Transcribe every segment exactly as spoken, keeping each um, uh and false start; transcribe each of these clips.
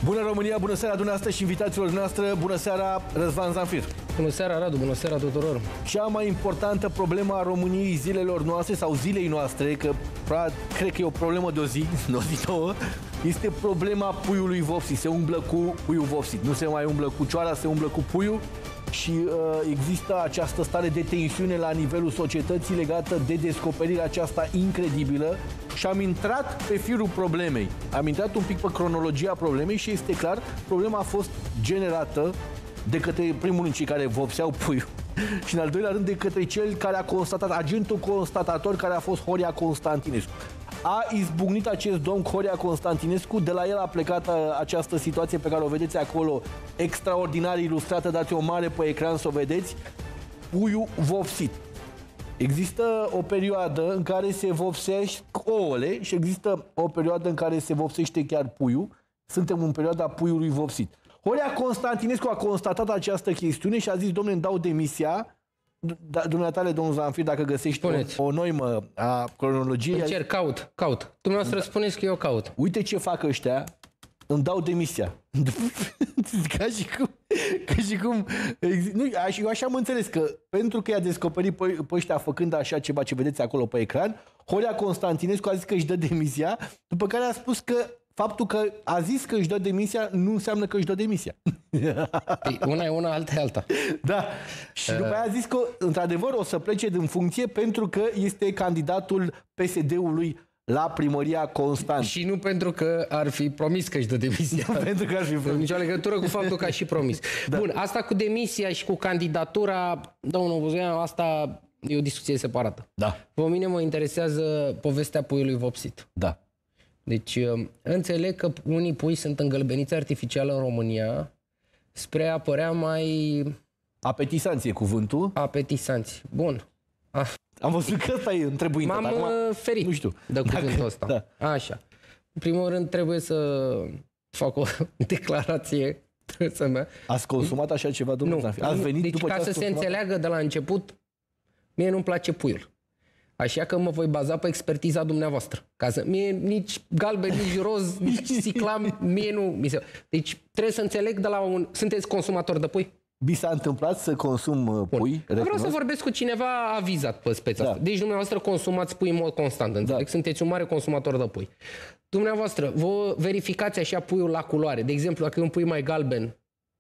Bună România, bună seara dumneavoastră și invitațiilor noastre. Bună seara, Răzvan Zanfir. Bună seara, Radu, bună seara tuturor. Cea mai importantă problemă a României zilelor noastre sau zilei noastre, că cred că e o problemă de o zi, de o zi nouă, este problema puiului vopsit. Se umblă cu puiul vopsit. Nu se mai umblă cu cioara, se umblă cu puiul. Și uh, există această stare de tensiune la nivelul societății legată de descoperirea aceasta incredibilă și am intrat pe firul problemei. Am intrat un pic pe cronologia problemei și este clar, problema a fost generată de către primul rând cei care vopseau puiul și în al doilea rând de către cel care a constatat, agentul constatator care a fost Horia Constantinescu. A izbucnit acest domn Horia Constantinescu, de la el a plecat această situație pe care o vedeți acolo, extraordinar ilustrată, dați o mare pe ecran să o vedeți, puiul vopsit. Există o perioadă în care se vopsește ouăle și există o perioadă în care se vopsește chiar puiul. Suntem în perioada puiului vopsit. Horia Constantinescu a constatat această chestiune și a zis, domnule, îmi dau demisia. Dumneatale, domnul Zanfir, dacă găsești o, o noimă a cronologiei... Încerc, caut, caut. Dumneavoastră spuneți că eu caut. Uite ce fac ăștia, îmi dau demisia. Ca și cum... Ca și cum nu, eu așa am înțeles că pentru că i-a descoperit pe, pe ăștia făcând așa ceva ce vedeți acolo pe ecran, Horia Constantinescu a zis că își dă demisia, după care a spus că faptul că a zis că își dă demisia nu înseamnă că își dă demisia. Păi, una e una, alta e alta. Da. Și după aia a zis că, într-adevăr, o să plece din funcție pentru că este candidatul P S D-ului la primăria Constant. Și nu pentru că ar fi promis că își dă demisia. Nu pentru că ar fi promis. Nicio legătură cu faptul că a și promis. Da. Bun, asta cu demisia și cu candidatura, domnul Buzoian, asta e o discuție separată. Da. Pe mine mă interesează povestea puiului vopsit. Da. Deci, înțeleg că unii pui sunt îngălbeniți artificial în România spre a părea mai... Apetisanți e cuvântul. Apetisanți. Bun. Ah. Am văzut că ăsta e întrebuintă. M-am acum, ferit nu știu, de cuvântul dacă, ăsta. Da. Așa. În primul rând trebuie să fac o declarație. Să mea. Ați consumat așa ceva, domnul Zanfir? Ați venit deci după ca ce să se consumat? înțeleagă de la început, mie nu-mi place puiul. Așa că mă voi baza pe expertiza dumneavoastră. Ca să, mie nici galben, nici roz, nici ciclam, mie nu... Mi se... Deci trebuie să înțeleg de la un... Sunteți consumator de pui? Mi s-a întâmplat să consum pui. Vreau să vorbesc cu cineva avizat pe speța da. asta. Deci dumneavoastră consumați pui în mod constant, înțeleg? Da. Sunteți un mare consumator de pui. Dumneavoastră, vă verificați așa puiul la culoare. De exemplu, dacă e un pui mai galben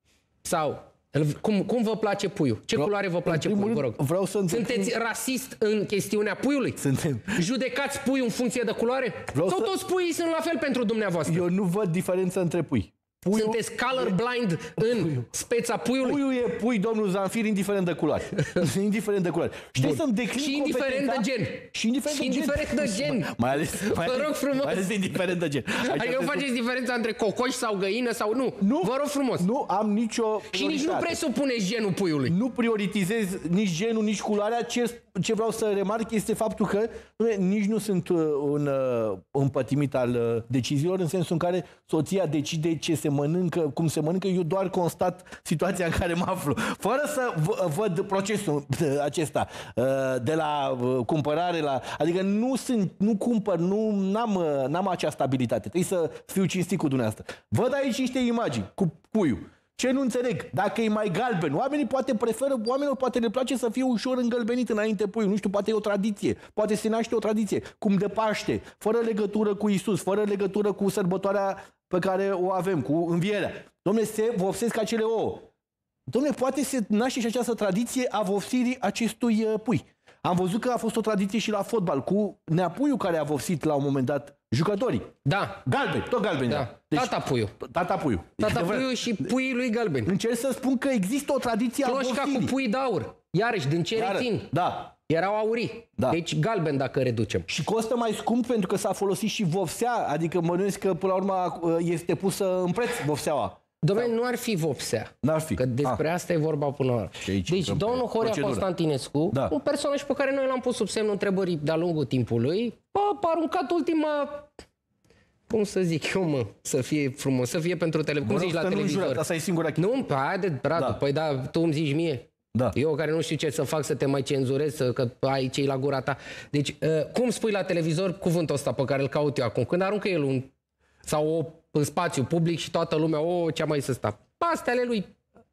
sau... Cum, cum vă place puiul? Ce vreau, culoare vă place puiul, vă rog? Vreau să Sunteți cum... rasist în chestiunea puiului? Suntem. Judecați puiul în funcție de culoare? Vreau sau să... toți puii sunt la fel pentru dumneavoastră? Eu nu văd diferența între pui. Puiul... Sunteți colorblind în puiul. Speța puiului? Puiul e pui, domnul Zanfir, indiferent de culoare. indiferent de culoare. Știi să-mi declin și indiferent de gen. Și indiferent, și indiferent de gen. gen. Mai ales, mai vă rog frumos. Mai ales indiferent de gen. Așa adică nu faceți diferența între cocoș sau găină sau nu? Nu. Vă rog frumos. Nu am nicio și nici nu presupuneți genul puiului. Nu prioritizez nici genul, nici culoarea. Ce, ce vreau să remarc este faptul că nici nu sunt un uh, împătimit al uh, deciziilor, în sensul în care soția decide ce se mănâncă, cum se mănâncă, eu doar constat situația în care mă aflu, fără să văd procesul acesta de la cumpărare la... Adică nu sunt, nu cumpăr, nu n-am, n-am acea stabilitate. Trebuie să fiu cinstit cu dumneavoastră. Văd aici niște imagini cu puiul. Ce nu înțeleg? Dacă e mai galben, oamenii poate preferă, oamenilor poate le place să fie ușor îngălbenit înainte puiul. Nu știu, poate e o tradiție. Poate se naște o tradiție. Cum de Paște, fără legătură cu Isus, fără legătură cu sărbătoarea pe care o avem, cu învierea. Dom'le, se vopsesc acele ouă. Dom'le, poate se naște și această tradiție a vopsirii acestui uh, pui. Am văzut că a fost o tradiție și la fotbal, cu neapuiul care a vopsit la un moment dat jucătorii. Da. Galben, tot galben. Da. Deci, tata puiul. Tata puiul. Tata puiul și puii lui galben. Încerc să spun că există o tradiție a vopsirii. Cloșca cu pui de aur. Iarăși, din ce rețin. Da. Erau aurii. Da. Deci galben dacă reducem. Și costă mai scump pentru că s-a folosit și vopsea. Adică mănuiesc că până la urmă este pusă în preț vopseaua. Dom'le, nu ar fi vopsea. N-ar fi. Că despre ah. asta e vorba până la urmă. Deci, domnul Horia Constantinescu, da. un personaj pe care noi l-am pus sub semnul întrebării de-a lungul timpului, a aruncat ultima... Cum să zic eu, mă, să fie frumos, să fie pentru televizor. Cum zici la televizor? Jurat, asta e singura chestie. Nu, haide, Radu, da. Păi da, tu îmi zici mie. Da. Eu care nu știu ce să fac, să te mai cenzurez, să, că ai cei la gura ta. Deci, uh, cum spui la televizor cuvântul ăsta pe care îl caut eu acum? Când aruncă el un... sau o în spațiu public și toată lumea, o, ce-a mai să sta. Astea ale lui.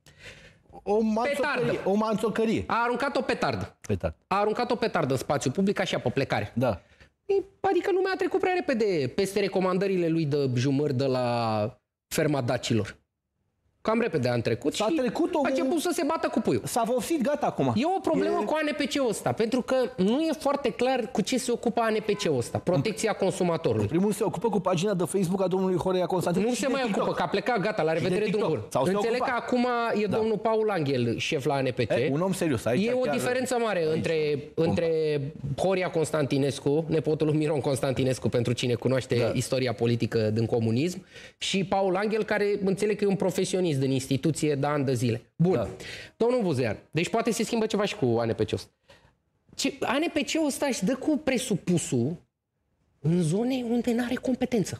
O manțocărie. O manțocărie. A aruncat o petardă. Petard. A aruncat o petardă în spațiu public, așa, pe plecare. Da. Adică lumea a trecut prea repede peste recomandările lui de jumăr de la ferma dacilor. Cam repede a trecut și trecut o... a început să se bată cu puiul. S-a vopsit, gata acum. E o problemă e... cu A N P C-ul ăsta, pentru că nu e foarte clar cu ce se ocupă A N P C-ul ăsta, protecția consumatorului. Primul se ocupă cu pagina de Facebook a domnului Horea Constantin. Nu se mai TikTok. ocupă, că a plecat, gata, la revedere Dungur. Înțeleg că acum e da. domnul Paul Anghel, șef la A N P C. E, un om serios. Aici e o diferență mare aici. între, între Horea Constantinescu, nepotul lui Miron Constantinescu, pentru cine cunoaște da. istoria politică din comunism, și Paul Anghel, care înțeleg că e un profesionist din instituție de ani de zile. Bun. Da. Domnul Buzean, deci poate se schimbă ceva și cu A N P C-ul ăsta. A N P C-ul ăsta își dă cu presupusul în zone unde nu are competență.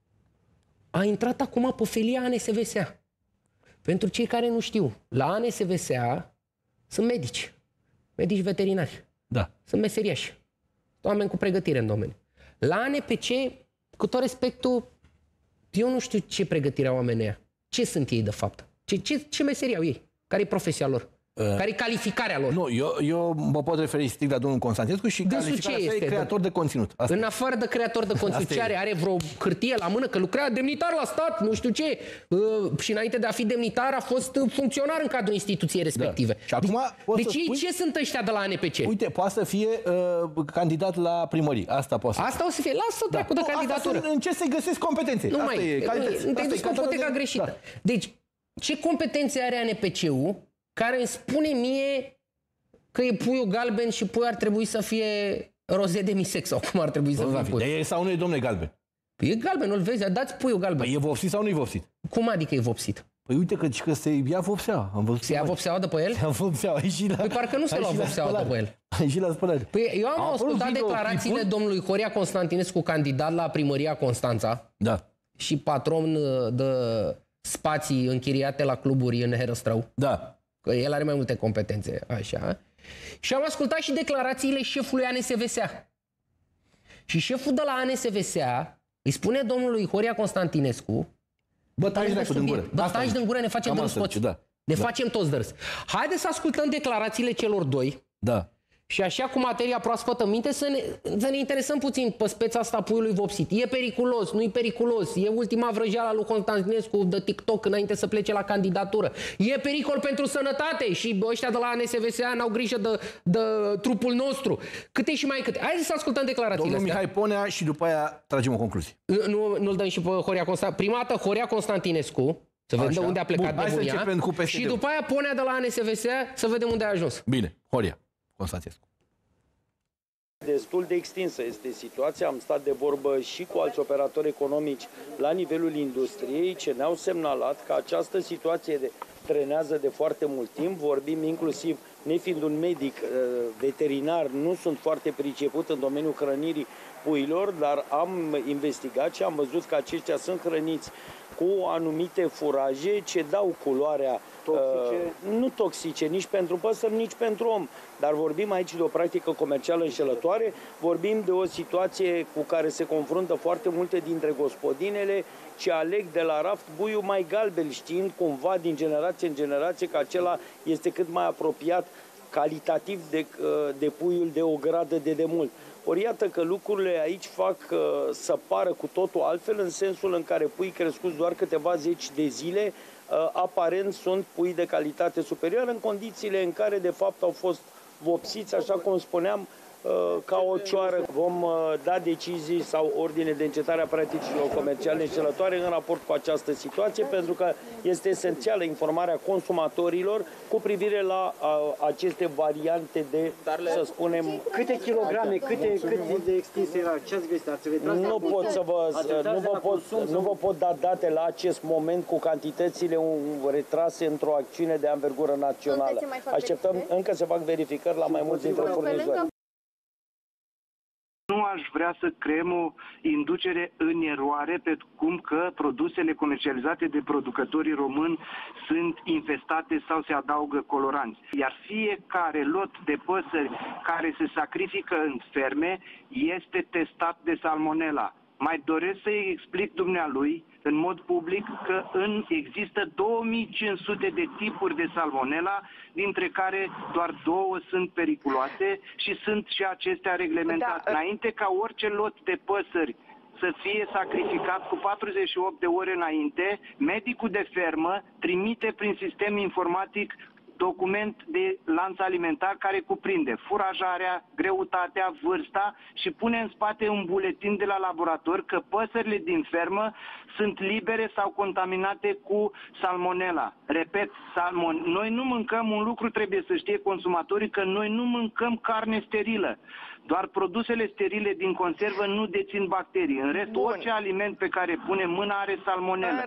A intrat acum pe felia A N S V S A. Pentru cei care nu știu, la A N S V S A sunt medici. Medici veterinari. Da. Sunt meseriași. Oameni cu pregătire în domeniu. La A N P C, cu tot respectul, eu nu știu ce pregătire au oamenii ăia. Ce sunt ei de fapt? Ce, ce, ce meserie au ei? Care e profesia lor? Uh, Care e calificarea lor? Nu, eu, eu mă pot referi strict la domnul Constantinescu și Dânsul calificarea ce sa este? e creator de conținut. Asta în afară de creator de conținut, ce are? Are vreo hârtie la mână că lucrea demnitar la stat, nu știu ce. Uh, și înainte de a fi demnitar a fost funcționar în cadrul instituției respective. Da. Și acum deci deci spui, ce sunt ăștia de la A N P C? Uite, poate să fie uh, candidat la primărie. Asta poate să Asta o să fie. Lasă da. de candidatură. În ce se găsesc competențe? Nu asta mai e. Nu te-ai dus cu ipoteca greșită. Da. Deci, ce competențe are A N P C-ul care îmi spune mie că e puiul galben și puiul ar trebui să fie rozet de misex sau cum ar trebui să fie pui? E sau nu e, domnule, galben? Păi e galben, nu-l vezi, dați puiul galben. Păi e vopsit sau nu e vopsit? Cum adică e vopsit? Păi uite că, că se ia vopseaua. Am văzut se ia vopseaua de pe el? Se ia vopseaua. Păi parcă nu se lua vopseaua de pe el. Ai și la spălare. Păi eu am ascultat declarațiile domnului Horea Constantinescu, candidat la primăria Constanța. Da. Și patron de spații închiriate la cluburi în Herăstrău. Da. Că el are mai multe competențe, așa. Și am ascultat și declarațiile șefului A N S V S A. Și șeful de la A N S V S A îi spune domnului Horea Constantinescu: bă, taci de din gură. Bă, taci din gură, ne facem dărâs toți. Da. Ne da. facem toți dărâs. Haideți să ascultăm declarațiile celor doi. Da. Și așa cu materia proaspătă în minte să ne, să ne interesăm puțin pe speța asta puiului vopsit. E periculos, nu e periculos, e ultima vrăjeală a lui Constantinescu de TikTok înainte să plece la candidatură. E pericol pentru sănătate și ăștia de la A N S V S A n-au grijă de, de trupul nostru. Câte și mai câte. Haideți să ascultăm declarațiile Domnul astea. Mihai Ponea și după aia tragem o concluzie. Nu, nu-l dăm și pe Horea Constantinescu. Prima dată Horea Constantinescu, să vedem unde a plecat Bun, nebunia. Și după aia Ponea de la A N S V S A să vedem unde a ajuns. Bine, Horea Constantinescu. Destul de extinsă este situația, am stat de vorbă și cu alți operatori economici la nivelul industriei ce ne-au semnalat că această situație de, trenează de foarte mult timp, vorbim inclusiv, nefiind un medic veterinar, nu sunt foarte priceput în domeniul hrănirii puilor, dar am investigat și am văzut că aceștia sunt hrăniți cu anumite furaje ce dau culoarea toxice. Uh, nu toxice, nici pentru păsări, nici pentru om. Dar vorbim aici de o practică comercială înșelătoare, vorbim de o situație cu care se confruntă foarte multe dintre gospodinele ce aleg de la raft buiul mai galben, știind cumva din generație în generație că acela este cât mai apropiat calitativ de, de puiul de o gradă de demult. Ori iată că lucrurile aici fac uh, să pară cu totul altfel, în sensul în care pui crescuți doar câteva zeci de zile, uh, aparent sunt pui de calitate superioară, în condițiile în care de fapt au fost vopsiți, așa cum spuneam, uh, ca o cioară. Vom uh, da decizii sau ordine de încetare a practicilor comerciale înșelătoare în raport cu această situație, pentru că este esențială informarea consumatorilor cu privire la uh, aceste variante de, Darle. să spunem... Câte kilograme, câte, câte de extins era? Ce ați găsit? Ați retras nu pot să vă, nu vă pot, nu vă pot da date la acest moment cu cantitățile retrase într-o acțiune de anvergură națională. Așteptăm, încă se fac verificări la mai mulți dintre furnizori. Nu aș vrea să creăm o inducere în eroare pe cum că produsele comercializate de producătorii români sunt infestate sau se adaugă coloranți. Iar fiecare lot de păsări care se sacrifică în ferme este testat de salmonella. Mai doresc să-i explic dumnealui în mod public că în, există două mii cinci sute de tipuri de salmonella, dintre care doar două sunt periculoase și sunt și acestea reglementate. Da. Înainte ca orice lot de păsări să fie sacrificat cu patruzeci și opt de ore înainte, medicul de fermă trimite prin sistem informatic document de lanț alimentar care cuprinde furajarea, greutatea, vârsta și pune în spate un buletin de la laborator că păsările din fermă sunt libere sau contaminate cu salmonella. Repet, salmon. Noi nu mâncăm, un lucru trebuie să știe consumatorii, că noi nu mâncăm carne sterilă. Doar produsele sterile din conservă nu dețin bacterii. În rest, Bun. orice aliment pe care punem mâna are salmonella.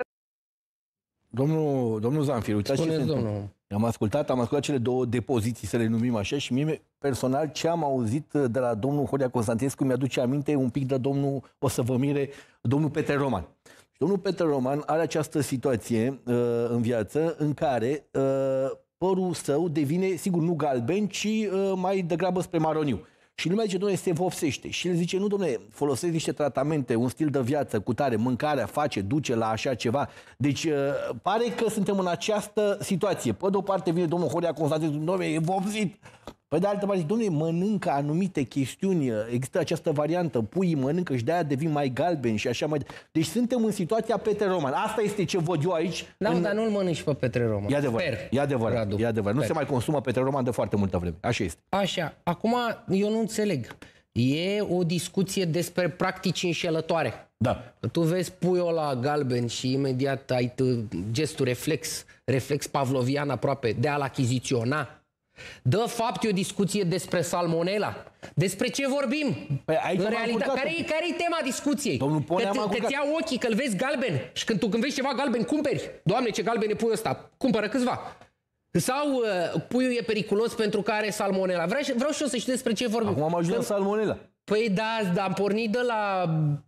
Domnul, domnul Zanfir, uitați ce se domnul. Am ascultat, am ascultat cele două depoziții, să le numim așa, și mie personal ce am auzit de la domnul Horia Constantinescu mi-aduce aminte un pic de domnul, o să vă mire, domnul Petre Roman. Și domnul Petre Roman are această situație uh, în viață în care uh, părul său devine, sigur, nu galben, ci uh, mai degrabă spre maroniu. Și lumea zice, domnule, se vopsește. Și el zice, nu, domnule, folosesc niște tratamente, un stil de viață cu tare, mâncarea face, duce la așa ceva. Deci, pare că suntem în această situație. Pe de o parte vine domnul Horia Constantinescu, domnule, e vopsit. Pe de altă parte, domnule, mănâncă anumite chestiuni, există această variantă, puii mănâncă și de-aia devin mai galbeni și așa mai... Deci suntem în situația Petre Roman. Asta este ce văd eu aici. Da, în... dar nu-l mănânci pe Petre Roman. E adevărat, Sper, e adevărat, Radu. e adevărat. Nu Sper. se mai consumă Petre Roman de foarte multă vreme. Așa este. Așa. Acum, eu nu înțeleg. E o discuție despre practici înșelătoare. Da. Tu vezi puiul ăla galben și imediat ai gestul reflex, reflex pavlovian aproape, de a-l achiziționa. De fapt, e o discuție despre salmonella. Despre ce vorbim? Păi aici în realitate, care e care tema discuției? Domnul Ponea, că te-ți iau ochii, că-l vezi galben și când tu când vezi ceva galben, cumperi. Doamne, ce galben e puiul ăsta. Cumpără câțiva. Sau uh, puiul e periculos pentru că are salmonella. Vreau, vreau și eu să știu despre ce vorbim. Acum am ajuns la salmonella. Păi da, da, am pornit de la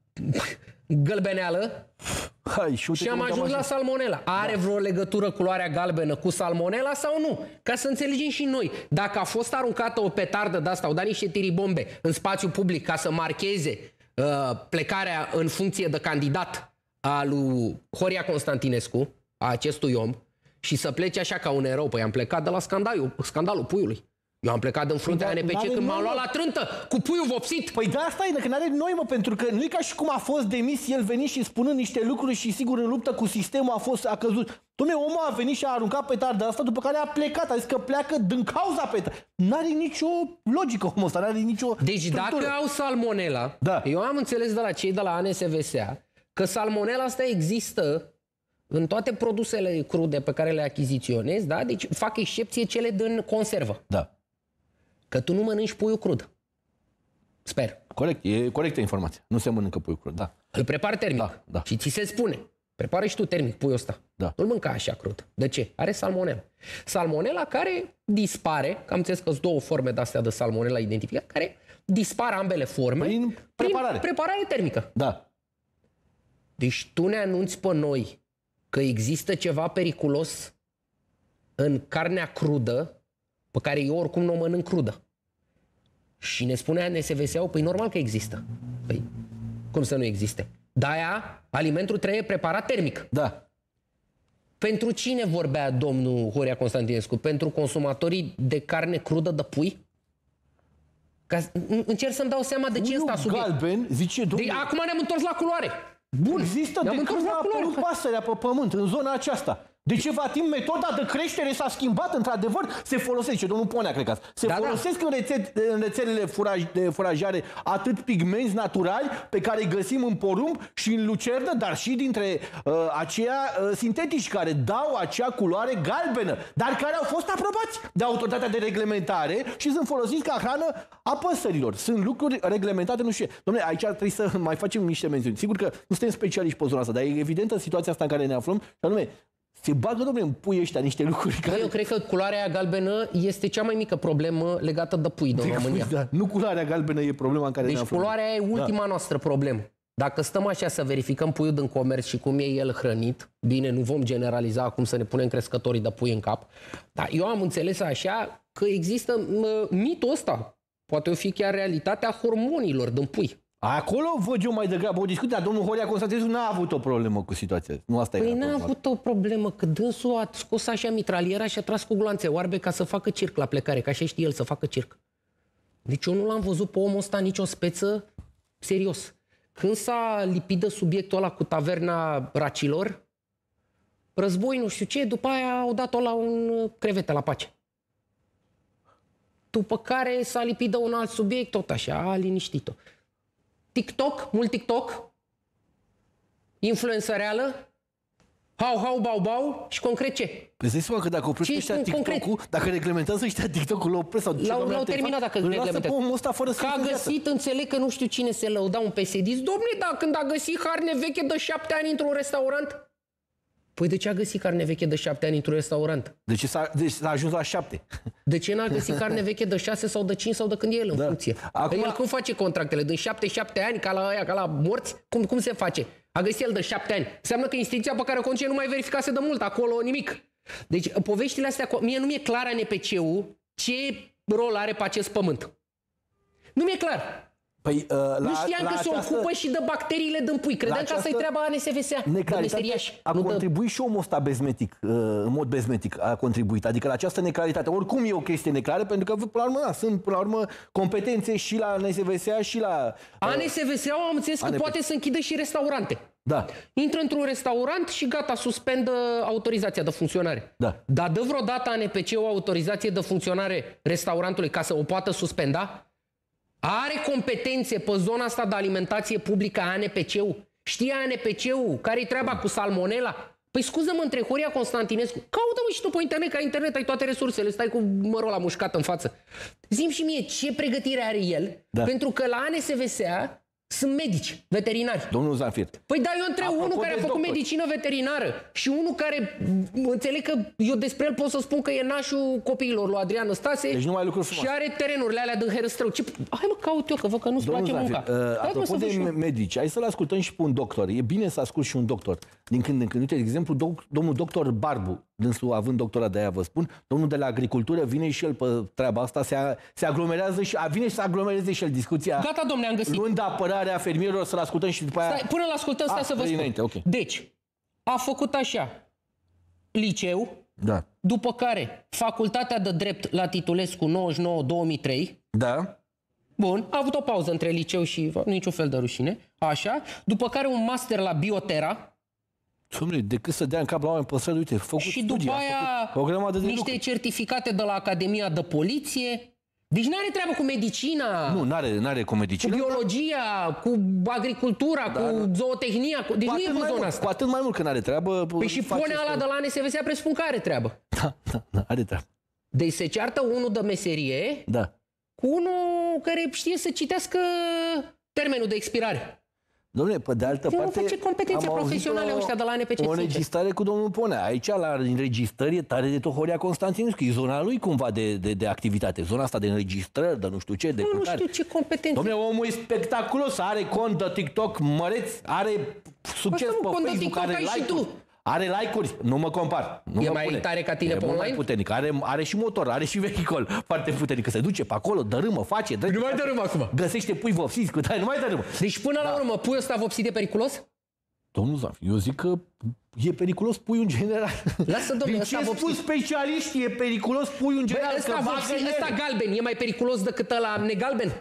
gălbeneală. Hai, și, și am ajuns la salmonella. Are da. vreo legătură culoarea galbenă cu salmonella sau nu? Ca să înțelegem și noi. Dacă a fost aruncată o petardă de asta, au dat niște tiribombe în spațiu public ca să marcheze uh, plecarea în funcție de candidat al lui Horia Constantinescu, a acestui om, și să plece așa ca un erou. Păi am plecat de la scandalul, scandalul puiului. Eu am plecat în fruntea A N P C când m-am luat la trântă cu puiul vopsit. Păi da, asta e, că n-are noi, mă, pentru că nu e ca și cum a fost demis, el veni și spunând niște lucruri și sigur în luptă cu sistemul a fost, a căzut. Dom'le, omul a venit și a aruncat petarda asta, după care a plecat, a zis că pleacă din cauza petardei. N-are nicio logică omul ăsta, n-are nicio Deci structură. dacă au salmonella, da. eu am înțeles de la cei de la A N S V S A că salmonella asta există în toate produsele crude pe care le achiziționezi, da? Deci fac excepție cele din conservă. Da. Că tu nu mănânci puiul crud. Sper. Corect, e corectă informația. Nu se mănâncă puiul crud, da. Îl prepari termic. Da, da. Și ți se spune, prepară și tu termic puiul ăsta. Da. Nu-l mânca așa crud. De ce? Are salmonella. Salmonella care dispare, că am înțeles că sunt două forme de-astea de salmonella identificate, care dispar ambele forme prin preparare. Prin preparare termică. Da. Deci tu ne anunți pe noi că există ceva periculos în carnea crudă, pe care eu oricum nu o mănânc crudă. Și ne spune A N S V S A-ul, păi normal că există. Păi, cum să nu existe? De-aia, alimentul trebuie preparat termic. Da. Pentru cine vorbea domnul Horia Constantinescu? Pentru consumatorii de carne crudă de pui? Ca, încerc să-mi dau seama de ce ăsta subiect. Galben, zice domnul... De, acum ne-am întors la culoare. Bun. Există de când a apărut pasărea pe pământ, în zona aceasta. De ceva timp metoda de creștere s-a schimbat, într-adevăr, se folosește, domnul Ponea, cred că se da, folosesc da. În, rețet, în rețelele furaj, de furajare atât pigmenți naturali pe care îi găsim în porumb și în lucernă, dar și dintre uh, aceia uh, sintetici care dau acea culoare galbenă, dar care au fost aprobați de autoritatea de reglementare și sunt folosiți ca hrană a păsărilor. Sunt lucruri reglementate, nu știu. Dom'le, aici trebuie să mai facem niște mențiuni. Sigur că nu suntem specialiști pe zona asta, dar e evidentă situația asta în care ne aflăm, și anume, se bagă, domnule, în pui ăștia niște lucruri care... Eu cred că culoarea galbenă este cea mai mică problemă legată de pui din România. Da, nu culoarea galbenă e problema în care deci ne aflăm. Culoarea e ultima da. noastră problemă. Dacă stăm așa să verificăm puiul din comerț și cum e el hrănit, bine, nu vom generaliza acum să ne punem crescătorii de pui în cap, dar eu am înțeles așa că există mitul ăsta, poate o fi chiar realitatea hormonilor din pui. Acolo văd eu mai degrabă o discuție, dar domnul Horia Constantinescu n-a avut o problemă cu situația. Nu asta păi e. n-a avut o problemă, că dânsul a scos așa mitraliera și a tras cu gloanțe oarbe ca să facă circ la plecare, ca așa știe el să facă circ. Deci eu nu l-am văzut pe omul ăsta nicio speță serios. Când s-a lipit de subiectul ăla cu taverna racilor, război nu știu ce, după aia au dat-o la un crevete la pace. După care s-a lipit de un alt subiect, tot așa, a liniștit-o. TikTok, mult TikTok, influență reală, hau, hau, bau, bau și concret ce? Îți dai seama că dacă oprește ăștia TikTok-ul, dacă reglementează ăștia TikTok-ul, l-opresc sau... L-au terminat dacă reglementează. Că a găsit, înțeleg că nu știu cine se lăuda un P S D-ist. Dom'le, da, când a găsit carne veche de șapte ani într-un restaurant? Păi de ce a găsit carne veche de șapte ani într-un restaurant? De ce s-a deci ajuns la șapte? De ce n-a găsit carne veche de șase sau de cinci sau de când e el în da. funcție? Acum... El cum face contractele? Din șapte, șapte ani, ca la aia, ca la morți? Cum, cum se face? A găsit el de șapte ani. Înseamnă că instituția pe care o conduce nu mai verificase de mult, acolo nimic. Deci poveștile astea, mie nu mi-e clar N P C-ul ce rol are pe acest pământ. Nu mi-e clar. Păi, uh, la, nu știam la că această... se ocupă și de bacteriile din pui. Credeam că asta-i treaba A N S V S A. A contribuit de... și omul ăsta bezmetic, uh, în mod bezmetic a contribuit. Adică la această neclaritate. Oricum e o chestie neclară, pentru că până la urmă, da, sunt până la urmă competențe și la A N S V S A și la... Uh, A N S V S A am înțeles că A N P... poate să închidă și restaurante. Da. Intră într-un restaurant și gata, suspendă autorizația de funcționare. Da. Dar dă vreodată A N P C o autorizație de funcționare restaurantului ca să o poată suspenda? Are competențe pe zona asta de alimentație publică A N P C-ul? Știe A N P C-ul care-i treaba cu salmonela? Păi scuză-mă, între Horia Constantinescu, caută-mă și tu pe internet, că ai internet, ai toate resursele, stai cu mărul la mușcat în față. Zi-mi și mie ce pregătire are el, da. Pentru că la A N S V S A sunt medici, veterinari. Domnul Zanfir. Păi da, eu întreb unul care a făcut doctor. medicină veterinară și unul care, înțeleg că eu despre el pot să spun că e nașul copiilor lui Adrian Năstase. Deci nu mai lucruri frumoase. Și are terenurile alea din Herăstrău. Ce... Hai mă, caut eu, că văd că nu-ți place munca. Uh, apropo de medici, hai să-l ascultăm și pe un doctor. E bine să ascult și un doctor. Din când în când, uite, de exemplu, doc, domnul doctor Barbu, dânsul având doctorat, de aia vă spun, domnul de la agricultură vine și el pe treaba asta, se, a, se aglomerează și a, vine și să aglomereze și el discuția. Gata, domne, am găsit. Luând apărarea fermierilor, să-l ascultăm și după aia... Stai, până l-ascultăm, stai a, să vă spun. Înainte, okay. Deci, a făcut așa, liceu, da. După care facultatea de drept la Titulescu nouăzeci și nouă două mii trei. Da. Bun, a avut o pauză între liceu și niciun fel de rușine, așa. După care un master la Biotera. Dom'le, decât să dea în cap la oameni pe stradă, uite, făcut și studii, după aia de niște lucru. certificate de la Academia de Poliție. Deci n-are treabă cu medicina. Nu, n-are, n-are cu medicina. Cu biologia, cu agricultura, da, cu zootehnia. Cu... Deci cu nu e pe zona asta. Cu atât mai mult că n-are treabă. Păi și pune ala de la A N S V S A presupun că are treabă. Da, da, da, are treabă. Deci se ceartă unul de meserie da. Cu unul care știe să citească termenul de expirare. Dom'le, pe de altă eu parte... Nu face competențe profesionale ăștia de la A N P C. O înregistrare cu domnul Ponea. Aici, la înregistrări, e tare de tot Horia Constantinescu. E zona lui cumva de, de, de activitate. Zona asta de înregistrări, de nu știu ce, de Nu, nu știu ce competențe. Dom'le, omul e spectaculos. Are cont de TikTok măreț, are succes pe Facebook, are like-uri. Are like-uri, nu mă compar. Nu e mă mai pune. tare ca tine e pe online? mai puternic. Are, are și motor, are și vehicol foarte puternic. Că se duce pe acolo, dărâmă, face. Nu mai dărâmă acum. Găsește pui vopsiți, cu tare, nu mai dărâmă. Deci până da. la urmă, puiul ăsta vopsit e periculos? Domnul Zaf, eu zic că e periculos puiul în general. Lasă, domnule, ăsta ce spun specialiștii, e periculos puiul în general. Bă, ăsta, că vopsit, ăsta galben e mai periculos decât ăla negalben?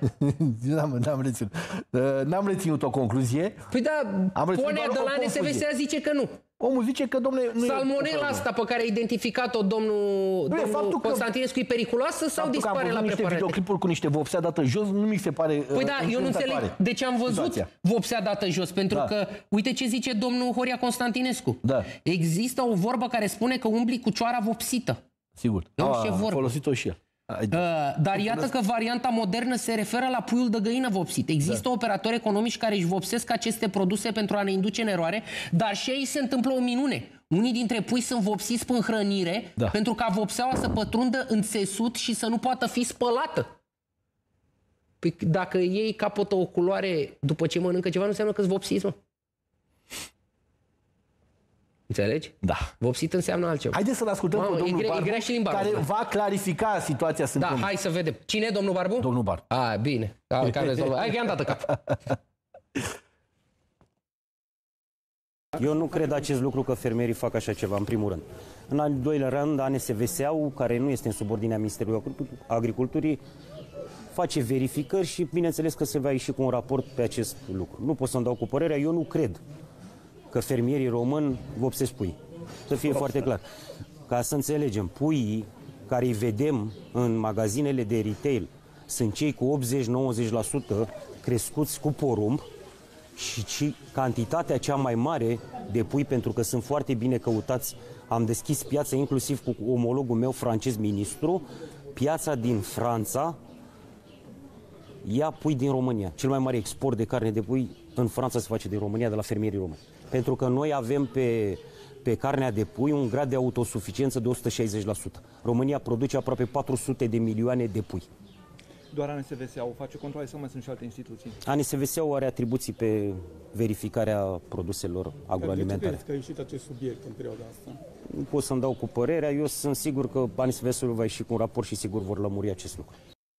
N-am reținut. N-am reținut o concluzie. Păi da, Ponea de la A N S V S A zice că nu. Omul zice că, domnule, nu salmonela asta pe care a identificat-o domnul, domnul Constantinescu e periculoasă sau dispare la preparate? Niște videoclipuri cu niște vopsea dată jos, nu mi se pare. Păi da, eu nu înțeleg de ce am văzut situația. Vopsea dată jos, pentru da. că uite ce zice domnul Horia Constantinescu. Da. Există o vorbă care spune că umbli cu cioara vopsită. Sigur. A, a folosit-o și el. Uh, dar iată că varianta modernă se referă la puiul de găină vopsit. Există da. operatori economici care își vopsesc aceste produse pentru a ne induce în eroare, dar și aici se întâmplă o minune. Unii dintre pui sunt vopsiți până hrănire da. pentru ca vopseaua să pătrundă în țesut și să nu poată fi spălată. Păi dacă ei capătă o culoare după ce mănâncă ceva, nu înseamnă că-s vopsiți, mă. Înțelegi? Da. Vopsit înseamnă altceva. Haideți să-l ascultăm pe domnul Barbu, limba, care va clarifica situația. Da, hai să vedem. Cine e domnul Barbu? Domnul Barbu. A, bine. Hai că am rezolvat. Hai că i-am dat cap. Eu nu cred acest lucru că fermierii fac așa ceva, în primul rând. În al doilea rând, A N S V S-ul, care nu este în subordinea Ministerului Agriculturii, face verificări și bineînțeles că se va ieși cu un raport pe acest lucru. Nu pot să-mi dau cu părerea, eu nu cred că fermierii români vopsesc pui. Să fie foarte clar. Ca să înțelegem, puii care îi vedem în magazinele de retail sunt cei cu optzeci la nouăzeci la sută crescuți cu porumb și, și cantitatea cea mai mare de pui, pentru că sunt foarte bine căutați. Am deschis piața inclusiv cu omologul meu francez ministru, piața din Franța ia pui din România. Cel mai mare export de carne de pui în Franța se face din România, de la fermierii români. Pentru că noi avem pe, pe carnea de pui un grad de autosuficiență de o sută șaizeci la sută. România produce aproape patru sute de milioane de pui. Doar A N S V S-ul face controle sau mai sunt și alte instituții? A N S V S-ul are atribuții pe verificarea produselor agroalimentare. De ce crezi că a ieșit acest subiect în perioada asta? Nu pot să-mi dau cu părerea. Eu sunt sigur că A N S V S-ul va ieși cu un raport și sigur vor lămuri acest lucru.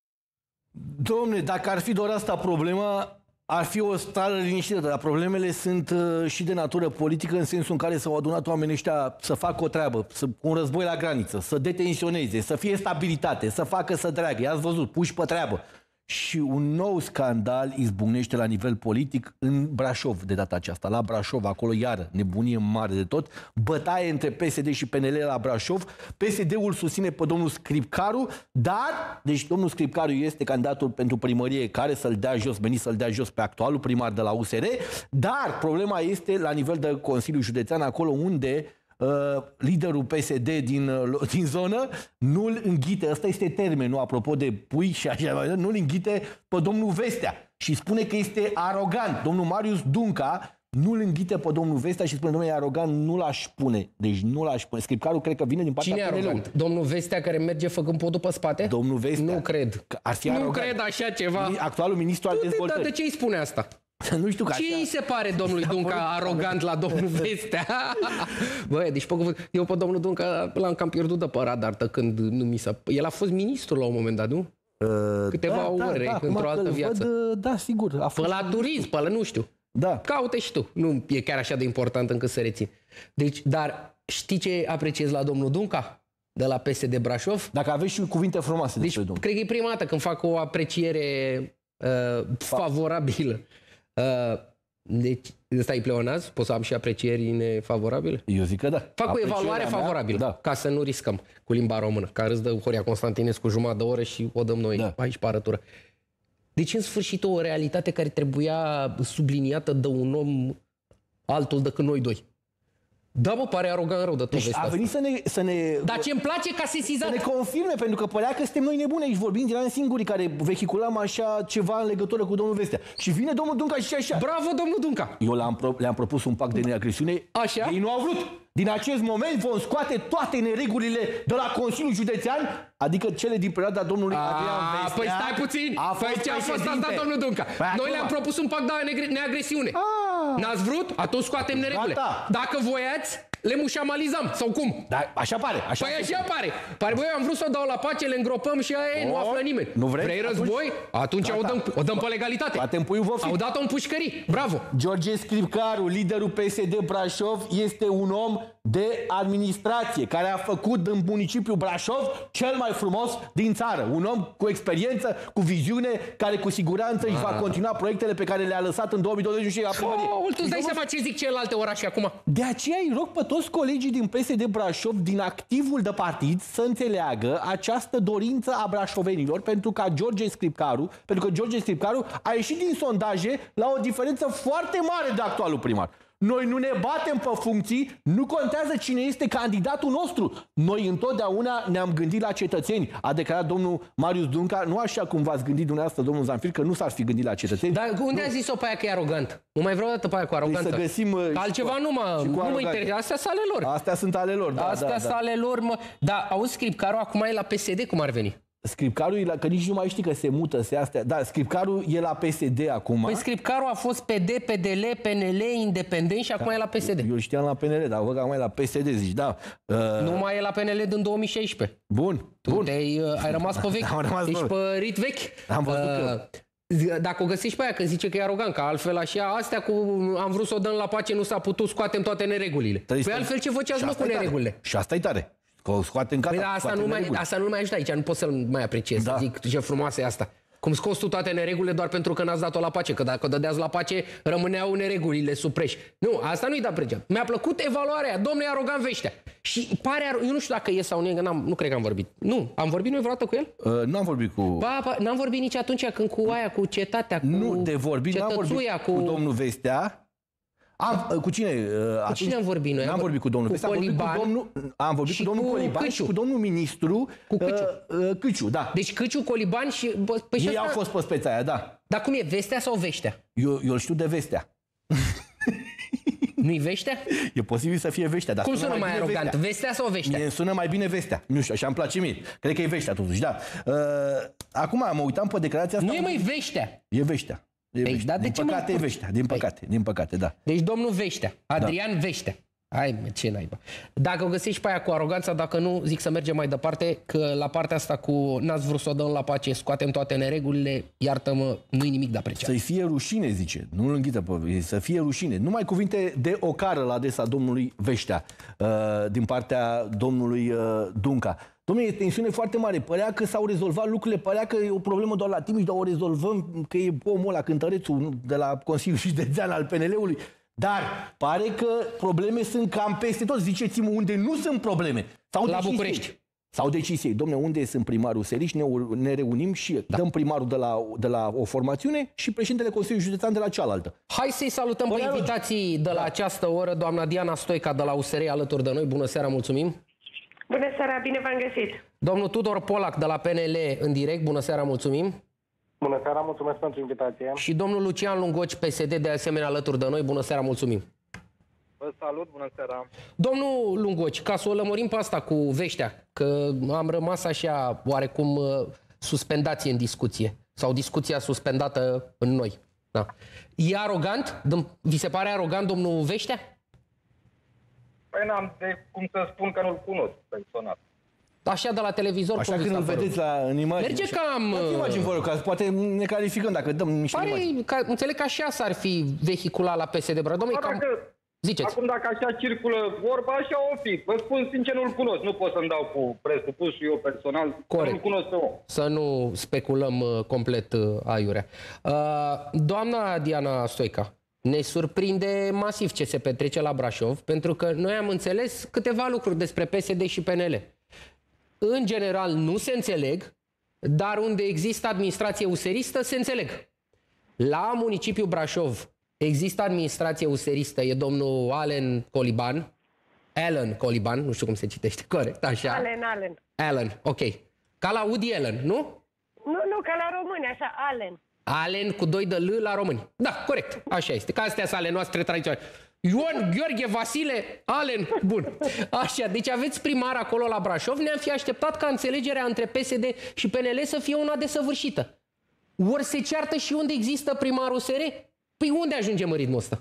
Dom'le, dacă ar fi doar asta problema, ar fi o stare liniștită, dar problemele sunt uh, și de natură politică, în sensul în care s-au adunat oamenii ăștia să facă o treabă, să, un război la graniță, să detenționeze, să fie stabilitate, să facă să treagă. I-ați văzut, puși pe treabă. Și un nou scandal izbucnește la nivel politic în Brașov de data aceasta. La Brașov, acolo iară, nebunie mare de tot, bătaie între P S D și P N L la Brașov. P S D-ul susține pe domnul Scripcaru, dar, deci domnul Scripcaru este candidatul pentru primărie care să-l dea jos, veni să-l dea jos pe actualul primar de la U S R, dar problema este la nivel de Consiliul Județean, acolo unde Uh, liderul P S D din, uh, din zonă nu-l înghite, ăsta este termenul, apropo de pui și așa, nu-l înghite pe domnul Vestea și spune că este arogant. Domnul Marius Dunca nu-l înghite pe domnul Vestea și spune, domnul, e arogant, nu l-aș pune. Deci nu l-aș pune. Scripcarul cred că vine din partea Cine e arogant? Domnul Vestea care merge făcând podul pe spate? Domnul Vestea. Nu cred. Ar fi nu arogant. cred așa ceva. Actualul ministru al dezvoltării. Dar de ce îi spune asta? Nu știu că ce așa... îi se pare domnului Dunca arogant la domnul Vestea? Băi, deci eu pe domnul Dunca l-am cam pierdut de pe radar când nu mi s-a... El a fost ministru la un moment dat, nu? Uh, Câteva da, ore, da, da, într-o altă viață. Văd, da, sigur. A fost... Pe la turism, pe la nu știu. Da. Caute și tu. Nu e chiar așa de important încât să reții. Deci, dar știi ce apreciez la domnul Dunca? De la P S D Brașov? Dacă aveți și cuvinte frumoase deci, despre domnul. Cred că e prima dată când fac o apreciere uh, favorabilă. Uh, deci, ăsta e pleonaz? Pot să am și aprecieri nefavorabile? Eu zic că da. Fac o evaluare favorabilă, da. Ca să nu riscăm cu limba română, care îți dă Horia Constantinescu jumătate de oră și o dăm noi da. aici pe arătură. Deci, în sfârșit, o realitate care trebuia subliniată de un om altul decât noi doi. Da, bă, pare arogant rău de tot. Deci a venit să ne, să ne... Dar ce-mi place ca sesizat... Să ne confirme, pentru că părea că suntem noi nebuni aici, vorbim din ani singuri care vehiculăm așa ceva în legătură cu domnul Vestea. Și vine domnul Dunca și așa. Bravo, domnul Dunca! Eu le-am pro le-am propus un pact de neagresiune. Așa? Ei nu au vrut. Din acest moment vom scoate toate neregulile de la Consiliul Județean, adică cele din perioada domnului a, Adrian Vestea. Păi stai puțin! Păi ce a fost asta, domnul Dunca? Păi noi le-am propus un pact de neagresiune. N-ați vrut? Atunci scoatem neregulile. Gata. Dacă voiați, le mușamalizăm, sau cum? Da, așa pare. Așa păi așa pare. Pare, băi, am vrut să o dau la pace, le îngropăm și aia nu află nimeni. Nu vrei? Vrei război? Atunci, atunci o dăm, o dăm pe legalitate. Au dat-o în pușcării. Bravo! George Scripcaru, liderul P S D Brașov, este un om de administrație care a făcut în municipiul Brașov cel mai frumos din țară. Un om cu experiență, cu viziune, care cu siguranță își va continua proiectele pe care le-a lăsat în două mii douăzeci și unu la primărie. Oh, tu îți dai seama ce zic celelalte orașe acum? De aceea îi rog pe toți colegii din P S D Brașov, din activul de partid, să înțeleagă această dorință a brașovenilor, pentru ca George Scripcaru, pentru că George Scripcaru a ieșit din sondaje la o diferență foarte mare de actualul primar. Noi nu ne batem pe funcții, nu contează cine este candidatul nostru. Noi întotdeauna ne-am gândit la cetățeni, a declarat domnul Marius Dunca, nu așa cum v-ați gândit dumneavoastră, domnul Zanfir, că nu s-ar fi gândit la cetățeni. Dar unde nu. a zis-o pe aia că e arogant? Nu mai vreau o dată pe aia cu aroganță. Să găsim, altceva nu mă, nu mă interesează. Astea sunt ale lor. Astea sunt ale lor, da. Astea da, sunt da. ale lor, mă. Dar auzi, Scripcaru acum e la P S D, cum ar veni? Scripcaru, că nici nu mai știi că se mută, se astea. Da, Scripcaru e la P S D acum. Păi Scripcaru a fost P D, P D L, P N L, independent și acum da, e la P S D. Eu știam la P N L, dar văd că acum e la P S D, zici, da. Uh... Nu mai e la P N L din două mii șaisprezece. Bun, tu bun. Ai, uh, ai rămas pe vechi. Am rămas Ești pe pe rit vechi. Am văzut uh, că... Dacă o găsești pe aia când zice că e arogant, că altfel așa, astea cu am vrut să o dăm la pace, nu s-a putut, scoatem toate neregulile. Păi altfel ce făceați mă cu neregulile? Și asta e tare. Că o scoate în păi da, asta, nu mai, asta nu mai ajută aici, nu pot să-l mai apreciez. Da. Zic ce frumoasă e asta. Cum scoți tu toate neregulile doar pentru că n-ați dat-o la pace, că dacă o dădeați la pace, rămâneau neregulile supreși. Nu, asta nu-i de apreciat. Mi-a plăcut evaluarea, domnule arogant veștea. Și pare, eu nu știu dacă e sau nu e, nu cred că am vorbit. Nu, am vorbit noi vreodată cu el? Uh, n-am vorbit cu... Ba, ba, n-am vorbit nici atunci când cu aia, cu cetatea, cu nu, de vorbit, n-am vorbit cu... cu domnul Vestea. Am, cu cine? Cu atunci, cine am vorbit noi? N-am vorbit cu domnul Vestea, am vorbit cu domnul, am vorbit cu domnul Coliban și cu domnul ministru cu Câciu. Uh, uh, Câciu, da. Deci Câciu, Coliban și... Păi ei asta... au fost pe speța aia, da. Dar cum e, Vestea sau Veștea? Eu, eu îl știu de Vestea. Nu-i Veștea? E posibil să fie Veștea, dar cum sună mai, mai arogant? Vestea. Vestea sau Veștea? Mie sună mai bine Vestea. Nu știu, așa îmi place mie. Cred că e Veștea totuși, da. Uh, acum mă uitam pe declarația asta. Nu e mai Veștea. E Veștea. E Păi, da, de din ce păcate mă... e Veștea, din păcate, păi. din păcate, da. Deci domnul Veștea, Adrian da. Veștea. Hai, mă, ce naiba. Dacă o găsești pe aia cu aroganța, dacă nu, zic să mergem mai departe, că la partea asta cu n-ați vrut să o dăm la pace, scoatem toate neregulile, iartă-mă, nu-i nimic de apreciat. Să-i fie rușine, zice, nu-l înghită pe, să fie rușine. Numai cuvinte de ocară la adresa domnului Veștea, uh, din partea domnului uh, Dunca. Dom'le, e tensiune foarte mare. Părea că s-au rezolvat lucrurile, părea că e o problemă doar la Timiș, dar o rezolvăm, că e omul ăla, cântărețul de la Consiliul Județean al P N L-ului. Dar pare că probleme sunt cam peste tot. Ziceți-mă unde nu sunt probleme. Sau la București. Sau decis ei. Dom'le, unde sunt primarul Seriș, ne, ne reunim și da. dăm primarul de la, de la o formațiune și președintele Consiliului Județean de la cealaltă. Hai să-i salutăm pe invitații de la da. această oră, doamna Diana Stoica de la U S R alături de noi. Bună seara, mulțumim! Bună seara, bine v-am găsit! Domnul Tudor Polac de la P N L în direct, bună seara, mulțumim! Bună seara, mulțumesc pentru invitație! Și domnul Lucian Lungoci, P S D, de asemenea alături de noi, bună seara, mulțumim! Vă salut, bună seara! Domnul Lungoci, ca să o lămurim pe asta cu Veștea, că am rămas așa oarecum suspendați în discuție, sau discuția suspendată în noi. Da. E arogant? Vi se pare arogant domnul Veștea? Păi n-am de cum să spun că nu-l cunosc personal. Așa de la televizor. Așa când îl vedeți la, în imagine. Merge așa. cam... Dați imagini, vă rog, ca poate ne clarificăm dacă dăm niște pare, imagini. Ca, înțeleg că așa s-ar fi vehiculat la P S D Bradomir. Cam... Ziceți. Acum dacă așa circulă vorba, așa o fi. Vă spun sincer, nu-l cunosc. Nu pot să-mi dau cu presupus și eu personal. Corect. Nu-l cunosc pe om. Să nu speculăm uh, complet uh, aiurea. Uh, doamna Diana Stoica, ne surprinde masiv ce se petrece la Brașov, pentru că noi am înțeles câteva lucruri despre P S D și P N L. În general nu se înțeleg, dar unde există administrație useristă se înțeleg. La municipiul Brașov există administrație useristă, e domnul Alen Coliban, Alan Coliban, nu știu cum se citește corect, așa. Allen, Allen. Allen, ok. Ca la Woody Allen, nu? Nu, nu, ca la români, așa, Allen. Allen cu doi de L la români. Da, corect, așa este. Ca astea sunt ale noastre tradiționale. Ion, Gheorghe, Vasile, Alen, bun. Așa, deci aveți primar acolo la Brașov, ne-am fi așteptat ca înțelegerea între P S D și P N L să fie una desăvârșită. Ori se ceartă și unde există primarul S R? Păi unde ajungem în ritmul ăsta?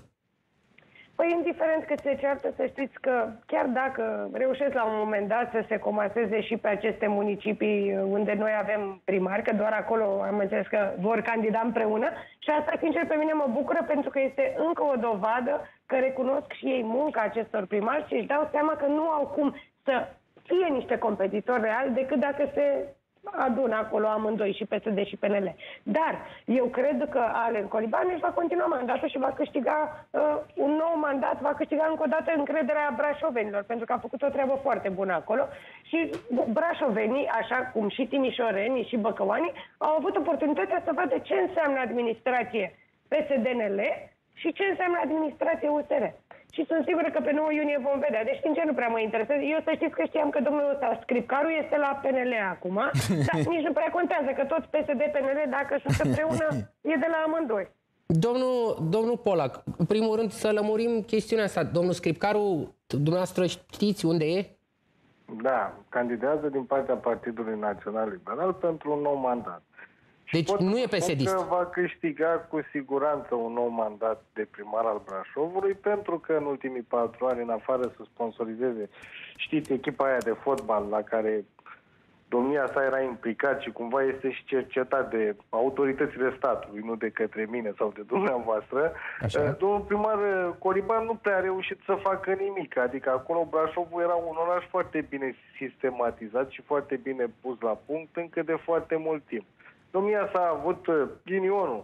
Păi indiferent cât se ceartă, să știți că chiar dacă reușesc la un moment dat să se comaseze și pe aceste municipii unde noi avem primari, că doar acolo am înțeles că vor candida împreună, și asta, sincer, pe mine mă bucură pentru că este încă o dovadă că recunosc și ei munca acestor primari și își dau seama că nu au cum să fie niște competitori reali decât dacă se adună acolo amândoi, și P S D și P N L. Dar eu cred că Alen Coliban își va continua mandatul și va câștiga uh, un nou mandat, va câștiga încă o dată încrederea brașovenilor, pentru că a făcut o treabă foarte bună acolo și brașovenii, așa cum și timișorenii și băcăoanii, au avut oportunitatea să vadă ce înseamnă administrație P S D N L și ce înseamnă administrație U S R. Și sunt sigură că pe nouă iunie vom vedea. Deci, sincer, nu prea mă interesează. Eu să știți că știam că domnul ăsta, Scripcaru, este la P N L acum, dar nici nu prea contează, că tot P S D, P N L, dacă sunt împreună, e de la amândoi. Domnul, domnul Polac, în primul rând să lămurim chestiunea asta. Domnul Scripcaru, dumneavoastră știți unde e? Da, candidează din partea Partidului Național Liberal pentru un nou mandat. Deci nu e P S D-ist. Va câștiga cu siguranță un nou mandat de primar al Brașovului, pentru că în ultimii patru ani, în afară să sponsorizeze, știți, echipa aia de fotbal la care domnia sa era implicat și cumva este și cercetat de autoritățile statului, nu de către mine sau de dumneavoastră. Așa. Domnul primar Coliban nu prea a reușit să facă nimic. Adică acolo Brașovul era un oraș foarte bine sistematizat și foarte bine pus la punct încă de foarte mult timp. Domnia sa a avut ghinionul,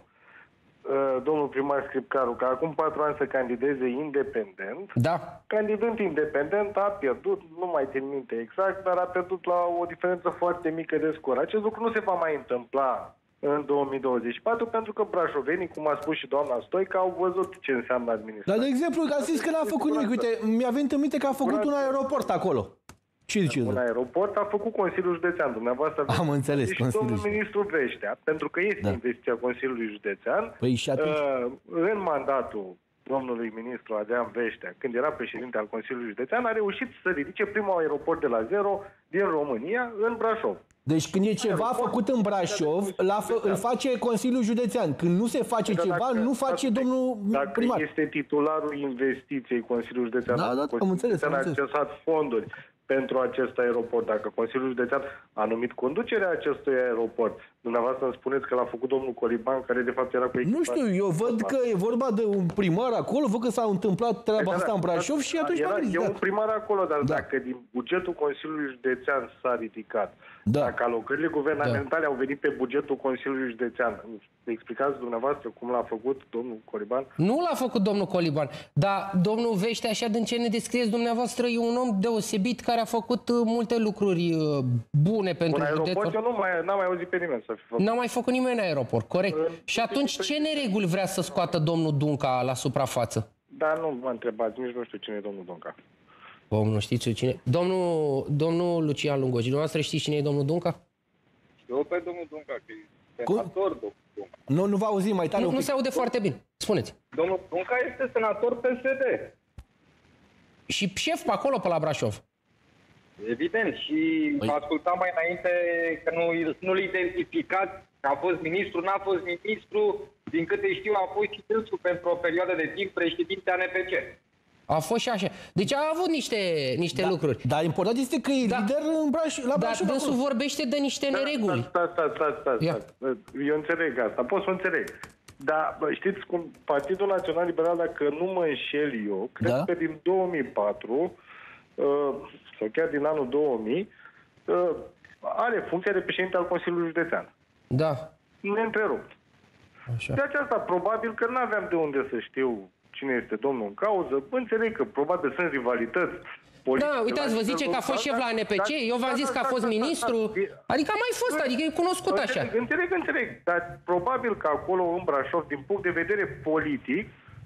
domnul primar Scripcaru, că acum patru ani să candideze independent. Da. Candidând independent a pierdut, nu mai țin minte exact, dar a pierdut la o diferență foarte mică de scor. Acest lucru nu se va mai întâmpla în două mii douăzeci și patru, pentru că brașovenii, cum a spus și doamna Stoica, au văzut ce înseamnă administrație. Dar, de exemplu, a zis că n-a făcut nimic. Uite, mi-a venit în minte că a făcut un aeroport acolo. Ce zice? Un aeroport a făcut Consiliul Județean. Dumneavoastră am înțeles, și domnul ministru Veștea, pentru că este da. investiția Consiliului Județean. Păi și atunci... uh, în mandatul domnului ministru Adrian Veștea, când era președinte al Consiliului Județean, a reușit să ridice primul aeroport de la zero din România în Brașov. Deci când e ceva aeroport, făcut în Brașov, la îl face Consiliul Județean. Când nu se face dacă, ceva, nu face dacă, domnul dacă primar. Dacă este titularul investiției Consiliul Județean, da, da, am înțeles, am a înțeles. accesat fonduri pentru acest aeroport. Dacă Consiliul Județean a numit conducerea acestui aeroport, dumneavoastră îmi spuneți că l-a făcut domnul Coliban, care de fapt era cu echipa. Nu știu, eu văd că e vorba de un primar acolo, văd că s-a întâmplat treaba asta în Brașov și atunci era, m-am e un primar acolo, dar da. dacă din bugetul Consiliului Județean s-a ridicat, da. dacă alocările guvernamentale da. au venit pe bugetul Consiliului Județean, explicați dumneavoastră cum l-a făcut domnul Coliban? Nu l-a făcut domnul Coliban, dar domnul Veștea, așa din ce ne descrieți dumneavoastră, e un om deosebit care a făcut multe lucruri bune pentru județul. Un aeroport, eu nu mai, n-am mai auzit pe nimeni să fi făcut. N-a mai făcut nimeni aeroport, corect. În... Și atunci ce nereguli vrea să scoată domnul Dunca la suprafață? Da, nu mă întrebați, nici nu știu cine e domnul Dunca. Bom, nu știți cine? Domnul, domnul Lucian Lungoci, dumneavoastră știți cine e domnul Dunca? Eu pe domnul Dunca, că e senator, domnul Dunca. Nu, nu vă auzi mai tare. Nu, nu se aude foarte bine. Spuneți. Domnul Dunca este senator P S D. Și șef pe acolo, pe la Brașov. Evident, și păi... ascultam mai înainte că nu, nu-l identificați, că a fost ministru, n-a fost ministru, din câte știu a fost și dânsul pentru o perioadă de timp președinte a N P C. A fost și așa. Deci a avut niște, niște da, lucruri. Dar important este că e da. lider în Braș, la Brașov. Dar dânsul vorbește de niște da, nereguli. Stați, stați, stați, stați, stați. Eu înțeleg asta, pot să o înțeleg. Dar știți cum Partidul Național Liberal, dacă nu mă înșel eu, cred da? că din două mii patru uh, sau chiar din anul două mii, uh, are funcția de președinte al Consiliului Județean. Da. Neîntrerupt. Așa. De aceasta, probabil că nu aveam de unde să știu cine este domnul în cauză. Înțeleg că probabil sunt rivalități politice. Da, uitați, vă zice că a fost șef la N P C, eu v-am zis că a fost ministru. Adică a mai fost, adică e cunoscut așa. Înțeleg, înțeleg, înțeleg. Dar probabil că acolo, în Brașov, din punct de vedere politic,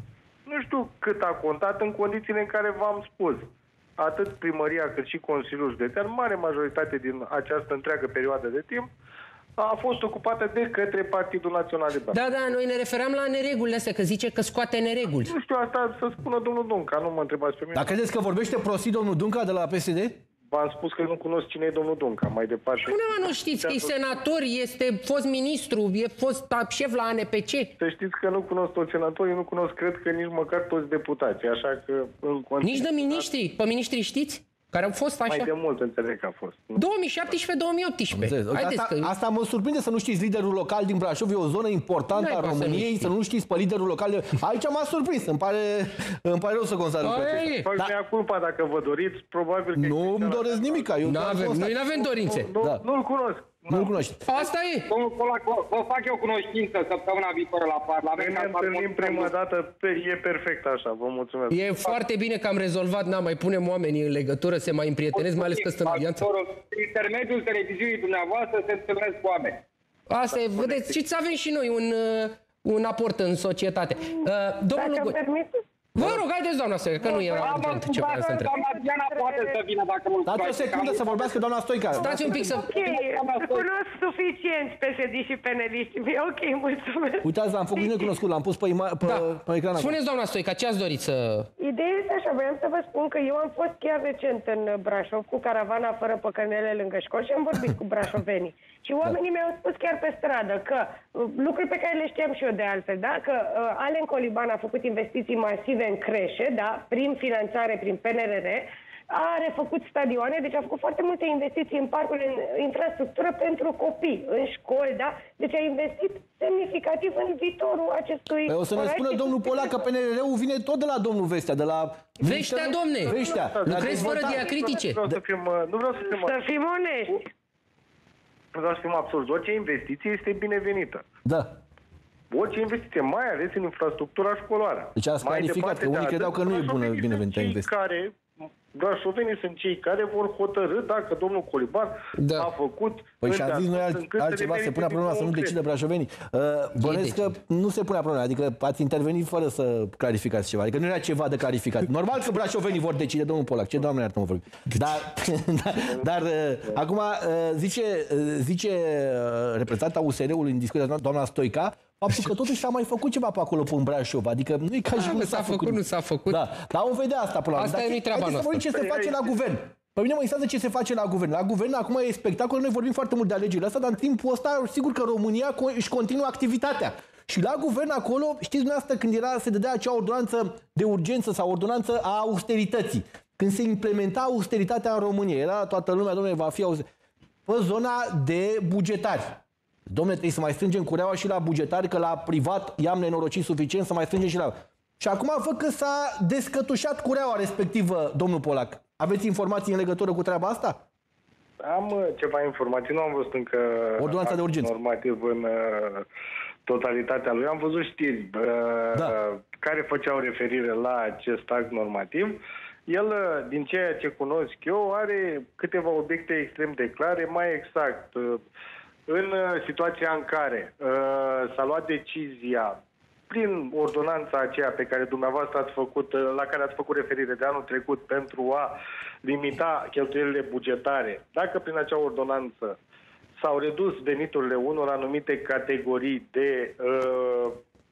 nu știu cât a contat în condițiile în care v-am spus. Atât primăria cât și Consiliul Județean, mare majoritate din această întreagă perioadă de timp, a fost ocupată de către Partidul Național Liberal. Da, da, noi ne referam la neregulile astea, că zice că scoate nereguli. Nu știu, asta să spună domnul Dunca, nu mă întrebați pe mine. Dar credeți că vorbește prostii domnul Dunca de la P S D? V-am spus că nu cunosc cine e domnul Dunca, mai departe. Până nu știți că e senator, este fost ministru, e fost șef la A N P C. Să știți că nu cunosc toți senatorii, nu cunosc, cred că nici măcar toți deputații, așa că... În nici de miniștri? Pe miniștri știți? Care au fost așa? Mai de mult înțeleg că a fost. două mii șaptesprezece două mii optsprezece. Asta, că... asta mă surprinde să nu știți liderul local din Brașov, e o zonă importantă a României, să nu știți pe liderul local. Aici m-a surprins, îmi pare, îmi pare rău să constat lucrul acesta. Fac mea culpa dacă vă doriți, probabil că... Nu îmi doresc nimic. Noi nu avem dorințe. Nu, da. Nu-l cunosc. Nu-l cunoști. Asta e. Domnul Colac, vă fac eu cunoștință săptămâna viitoare la Parlament. Ne întâlnim prima dată, e perfect așa, vă mulțumesc. E foarte bine că am rezolvat, n-am mai punem oamenii în legătură, se mai împrietenesc, mai ales că sunt în alianță. Prin intermediul televiziunii dumneavoastră se întâlnesc cu oameni. Asta e, vedeți, și să avem și noi un, un aport în societate. Domnul Lungoci. Vă rog, haideți, doamna Stoica, că nu era urgent ce vreau să întreb. Doamna Diana poate să vină dacă nu-l Dați o secundă să vorbească doamna Stoica. Stați un pic să... Ok, cunosc suficienți P S D și peneliști. E ok, mulțumesc. Uitați, l-am făcut necunoscut, l-am pus pe, pe, da. pe ecran. Spuneți, doamna Stoica, ce ați dorit să... Ideea este așa, voiam să vă spun că eu am fost chiar recent în Brașov cu caravana fără păcănele lângă școli și am vorbit cu brașovenii. Și oamenii mi-au spus chiar pe stradă că lucruri pe care le știam și eu de altfel, da? Că uh, Alen Coliban a făcut investiții masive în creșe, da? Prin finanțare, prin P N R R. a refăcut stadioane, deci a făcut foarte multe investiții în parcuri, în infrastructură pentru copii, în școli, da? Deci a investit semnificativ în viitorul acestui... Păi o să ne spună domnul Polac că P N R U vine tot de la domnul Vestea, de la... Veștea, domne! Veștea! Lucrezi fără diacritice! Nu vreau să fim, nu vreau să fim, să fim onești! Nu vreau să fim absurzi. Orice investiție este binevenită. Da. Orice investiție, mai ales în infrastructura școlară. Deci ați clarificat că unii credeau că nu e bună binevenită investiție. Care, brașovenii sunt cei care vor hotărâ dacă domnul Colibar da. a făcut... Păi și a zis noi altceva, se punea problema să nu decide brașovenii. Uh, Bănesc că nu se punea problema, adică ați intervenit fără să clarificați ceva. Adică nu era ceva de clarificat. Normal că brașovenii vor decide, domnul Polac. Ce doamne iartă mă vorbim. Dar, dar, dar uh, acum uh, zice, uh, zice uh, reprezentanta U S R-ului în discuția doamna Stoica, faptul că totuși s-a mai făcut ceva pe acolo, pe Brașov. Adică nu e ca și cum s-a făcut, făcut, nu s-a făcut. Da, dar vom vedea asta până la urmă. Asta e treaba noastră. Haideți să vorbim ce se face la guvern. Pe mine mă interesează ce se face la guvern. La guvern acum e spectacol, noi vorbim foarte mult de alegerile astea, dar în timpul ăsta sigur că România își continuă activitatea. Și la guvern acolo, știți dumneavoastră, când era, se dădea acea ordonanță de urgență sau ordonanță a austerității. Când se implementa austeritatea în România, era toată lumea, domnule, va fi auster... pe zona de bugetari. Dom'le, trebuie să mai strângem cureaua și la bugetari, că la privat i-am nenorocit suficient să mai strângem și la... Și acum văd că s-a descătușat cureaua respectivă, domnul Polac. Aveți informații în legătură cu treaba asta? Am ceva informații, nu am văzut încă ordonanța de urgență normativ în uh, totalitatea lui. Am văzut știri uh, da. care făceau referire la acest act normativ. El, din ceea ce cunosc eu, are câteva obiecte extrem de clare, mai exact... Uh, în situația în care uh, s-a luat decizia prin ordonanța aceea pe care dumneavoastră ați făcut, uh, la care ați făcut referire de anul trecut pentru a limita cheltuielile bugetare, dacă prin acea ordonanță s-au redus veniturile unor anumite categorii de uh,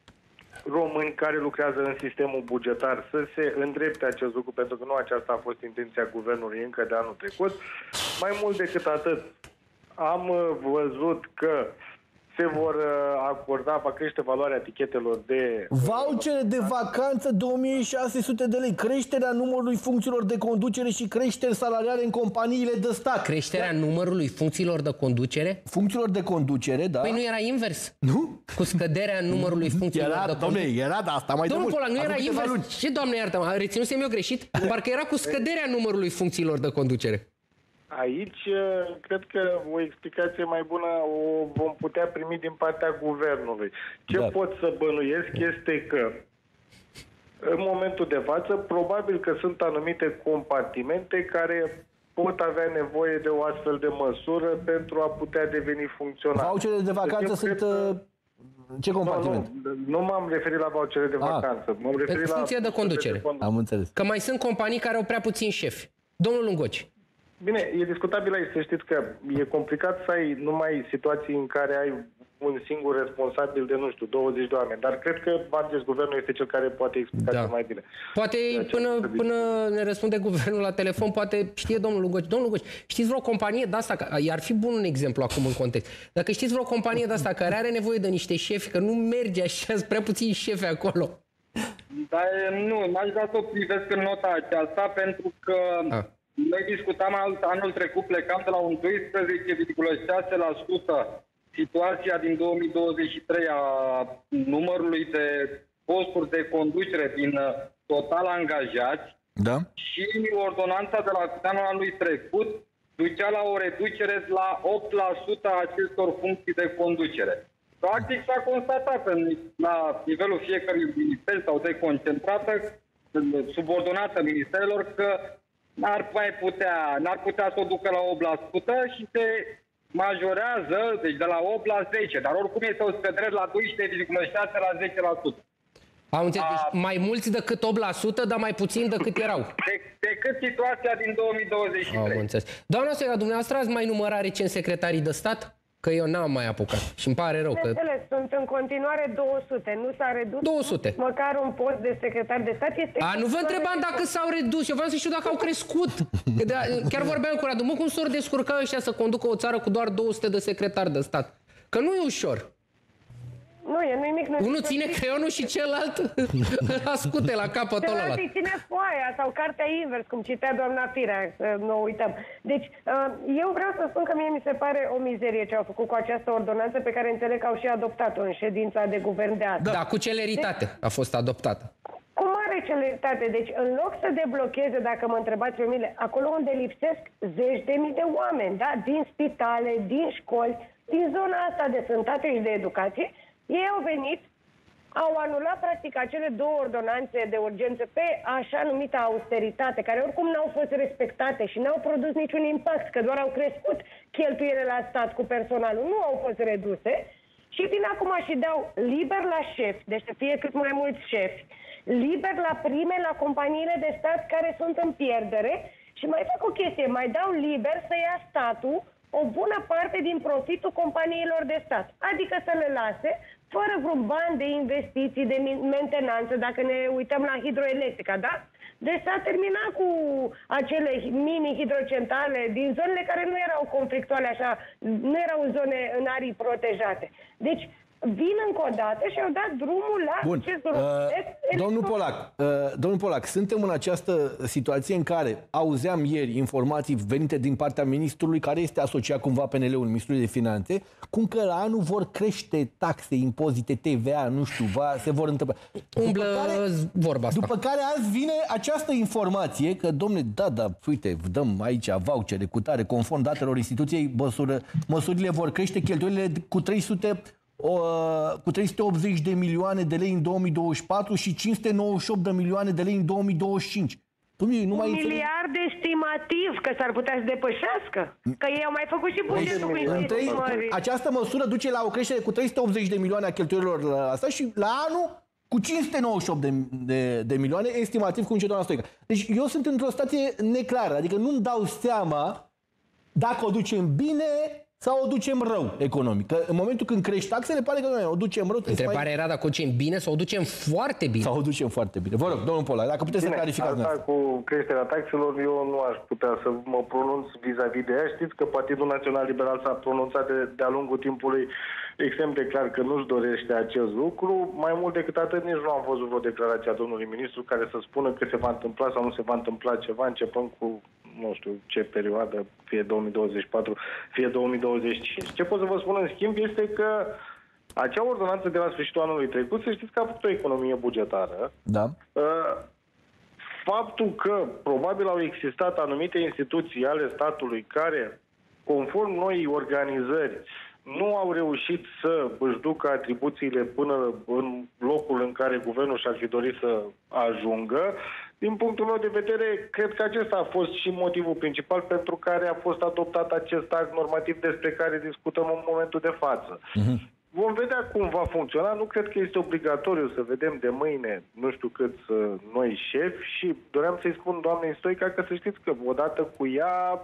români care lucrează în sistemul bugetar, să se îndrepte acest lucru, pentru că nu aceasta a fost intenția guvernului încă de anul trecut. Mai mult decât atât, am văzut că se vor acorda, va crește valoarea etichetelor de... Vouchere de vacanță două mii șase sute de lei, creșterea numărului funcțiilor de conducere și creșteri salariale în companiile de stat. Creșterea numărului funcțiilor de conducere? Funcțiilor de conducere, da. Păi nu era invers? Nu? Cu scăderea numărului funcțiilor era, de conducere? Dom'le, era, da, asta mai Domnul de mult. Polac, nu era invers? Ce, doamne iartă-mă, reținusem eu greșit? Parcă era cu scăderea numărului funcțiilor de conducere. Aici, cred că o explicație mai bună o vom putea primi din partea guvernului. Ce da. pot să bănuiesc este că, în momentul de față, probabil că sunt anumite compartimente care pot avea nevoie de o astfel de măsură pentru a putea deveni funcționale. Voucherele de vacanță sunt... Că... Ce compartiment? Nu, nu, nu m-am referit la vouchere de vacanță. M-am referit la funcție de conducere. De Am înțeles. Că mai sunt companii care au prea puțini șefi. Domnul Lungoci. Bine, e discutabil aici, să știți că e complicat să ai numai situații în care ai un singur responsabil de, nu știu, douăzeci de oameni. Dar cred că Vargas, guvernul este cel care poate explica da. mai bine. Poate până, până ne răspunde guvernul la telefon, poate știe domnul Lungoci. Domnul Lungoci, știți vreo companie de asta, ar fi bun un exemplu acum în context. Dacă știți vreo companie de asta care are nevoie de niște șefi, că nu merge așa, sunt prea puțini șefi acolo. Dar nu, n-aș vrea să o privesc în nota aceasta, pentru că... A. Noi discutam anul trecut, plecam de la un doisprezece virgulă șase la sută situația din două mii douăzeci și trei a numărului de posturi de conducere din total angajați da. și ordonanța de la anul anului trecut ducea la o reducere la opt la sută a acestor funcții de conducere. Practic s-a constatat la nivelul fiecărui minister sau deconcentrată, subordonată ministerilor, că n-ar mai putea, n-ar putea să o ducă la opt la sută și se majorează, deci de la opt la zece, dar oricum este o scădere la doisprezece virgulă șase la zece la sută. Am înțeles, deci mai mulți decât opt la sută, dar mai puțin decât erau. De, decât situația din două mii douăzeci și trei. Am înțeles. Doamna Stoica, dumneavoastră ați mai numărat recent secretarii de stat? Că eu n-am mai apucat și îmi pare rău. Că... Sunt în continuare două sute, nu s-a redus două sute. Măcar un post de secretar de stat. Este A, nu vă întrebam dacă s-au redus, eu vreau să știu dacă au crescut. Chiar vorbeam cu Radu, mă, cum s-au descurcat ăștia să conducă o țară cu doar două sute de secretari de stat? Că nu e ușor. Nu, e nimic. Nu Unul ține creionul și celălalt ascute la capătul ăla. Celălalt ține foaia sau cartea invers, cum citea doamna Firea, nu uităm. Deci, eu vreau să spun că mie mi se pare o mizerie ce au făcut cu această ordonanță pe care înțeleg că au și adoptat-o în ședința de guvern de azi. Da, cu celeritate deci, a fost adoptată. Cu mare celeritate. Deci, în loc să deblocheze, dacă mă întrebați pe mine, acolo unde lipsesc zeci de mii de oameni, da? Din spitale, din școli, din zona asta de sănătate și de educație, ei au venit, au anulat practic acele două ordonanțe de urgență pe așa numită austeritate, care oricum n-au fost respectate și n-au produs niciun impact, că doar au crescut cheltuielile la stat cu personalul, nu au fost reduse. Și vin acum și dau liber la șefi, deci să fie cât mai mulți șefi, liber la prime la companiile de stat care sunt în pierdere și mai fac o chestie, mai dau liber să ia statul o bună parte din profitul companiilor de stat. Adică să le lase fără vreun bani de investiții, de mentenanță, dacă ne uităm la hidroelectrica, da? Deci s-a terminat cu acele mini-hidrocentrale din zonele care nu erau conflictuale așa, nu erau zone în arii protejate. Deci vin încă o dată și au dat drumul la Bun. acest uh, Domnul Polac, uh, domnul Polac, suntem în această situație în care auzeam ieri informații venite din partea ministrului, care este asociat cumva P N L-ul, Ministrului de Finanțe, cum că la anul vor crește taxe, impozite, T V A, nu știu, va, se vor întâmpla. Umblă vorba asta. După care azi vine această informație că, domne, da, da, uite, dăm aici vouchere cu tare, conform datelor instituției, măsură, măsurile vor crește cheltuielile cu trei sute O, cu trei sute optzeci de milioane de lei în două mii douăzeci și patru și cinci sute nouăzeci și opt de milioane de lei în două mii douăzeci și cinci. Dumne, nu un mai miliard estimativ, că s-ar putea să depășească. Că ei au mai făcut și bugetul cu investiții mări. Această măsură duce la o creștere cu trei sute optzeci de milioane a cheltuielilor la asta și la anul cu cinci sute nouăzeci și opt de, de, de milioane, estimativ, cum zice doamna Stoica. Deci eu sunt într-o situație neclară, adică nu-mi dau seama dacă o ducem bine sau o ducem rău economic. Că în momentul când crești taxele, pare că noi o ducem rău. Întrebarea mai... era dacă o ducem bine sau o ducem foarte bine. Sau o ducem foarte bine. Vă rog, domnul Polac, dacă puteți bine, să clarificați. Asta cu creșterea taxelor, eu nu aș putea să mă pronunț vis-a-vis de ea. Știți că Partidul Național Liberal s-a pronunțat de, de-a lungul timpului extrem de clar că nu-și dorește acest lucru. Mai mult decât atât, nici nu am văzut vreo declarație a domnului ministru care să spună că se va întâmpla sau nu se va întâmpla ceva, începând cu nu știu ce perioadă, fie două mii douăzeci și patru, fie două mii douăzeci și cinci. Ce pot să vă spun în schimb este că acea ordonanță de la sfârșitul anului trecut, să știți că a făcut o economie bugetară. Da. Faptul că probabil au existat anumite instituții ale statului care, conform noii organizări, nu au reușit să își ducă atribuțiile până în locul în care guvernul și-ar fi dorit să ajungă. Din punctul meu de vedere, cred că acesta a fost și motivul principal pentru care a fost adoptat acest act normativ despre care discutăm în momentul de față. Uh-huh. Vom vedea cum va funcționa. Nu cred că este obligatoriu să vedem de mâine nu știu câți noi șefi și doream să-i spun doamnei Stoica că să știți că odată cu ea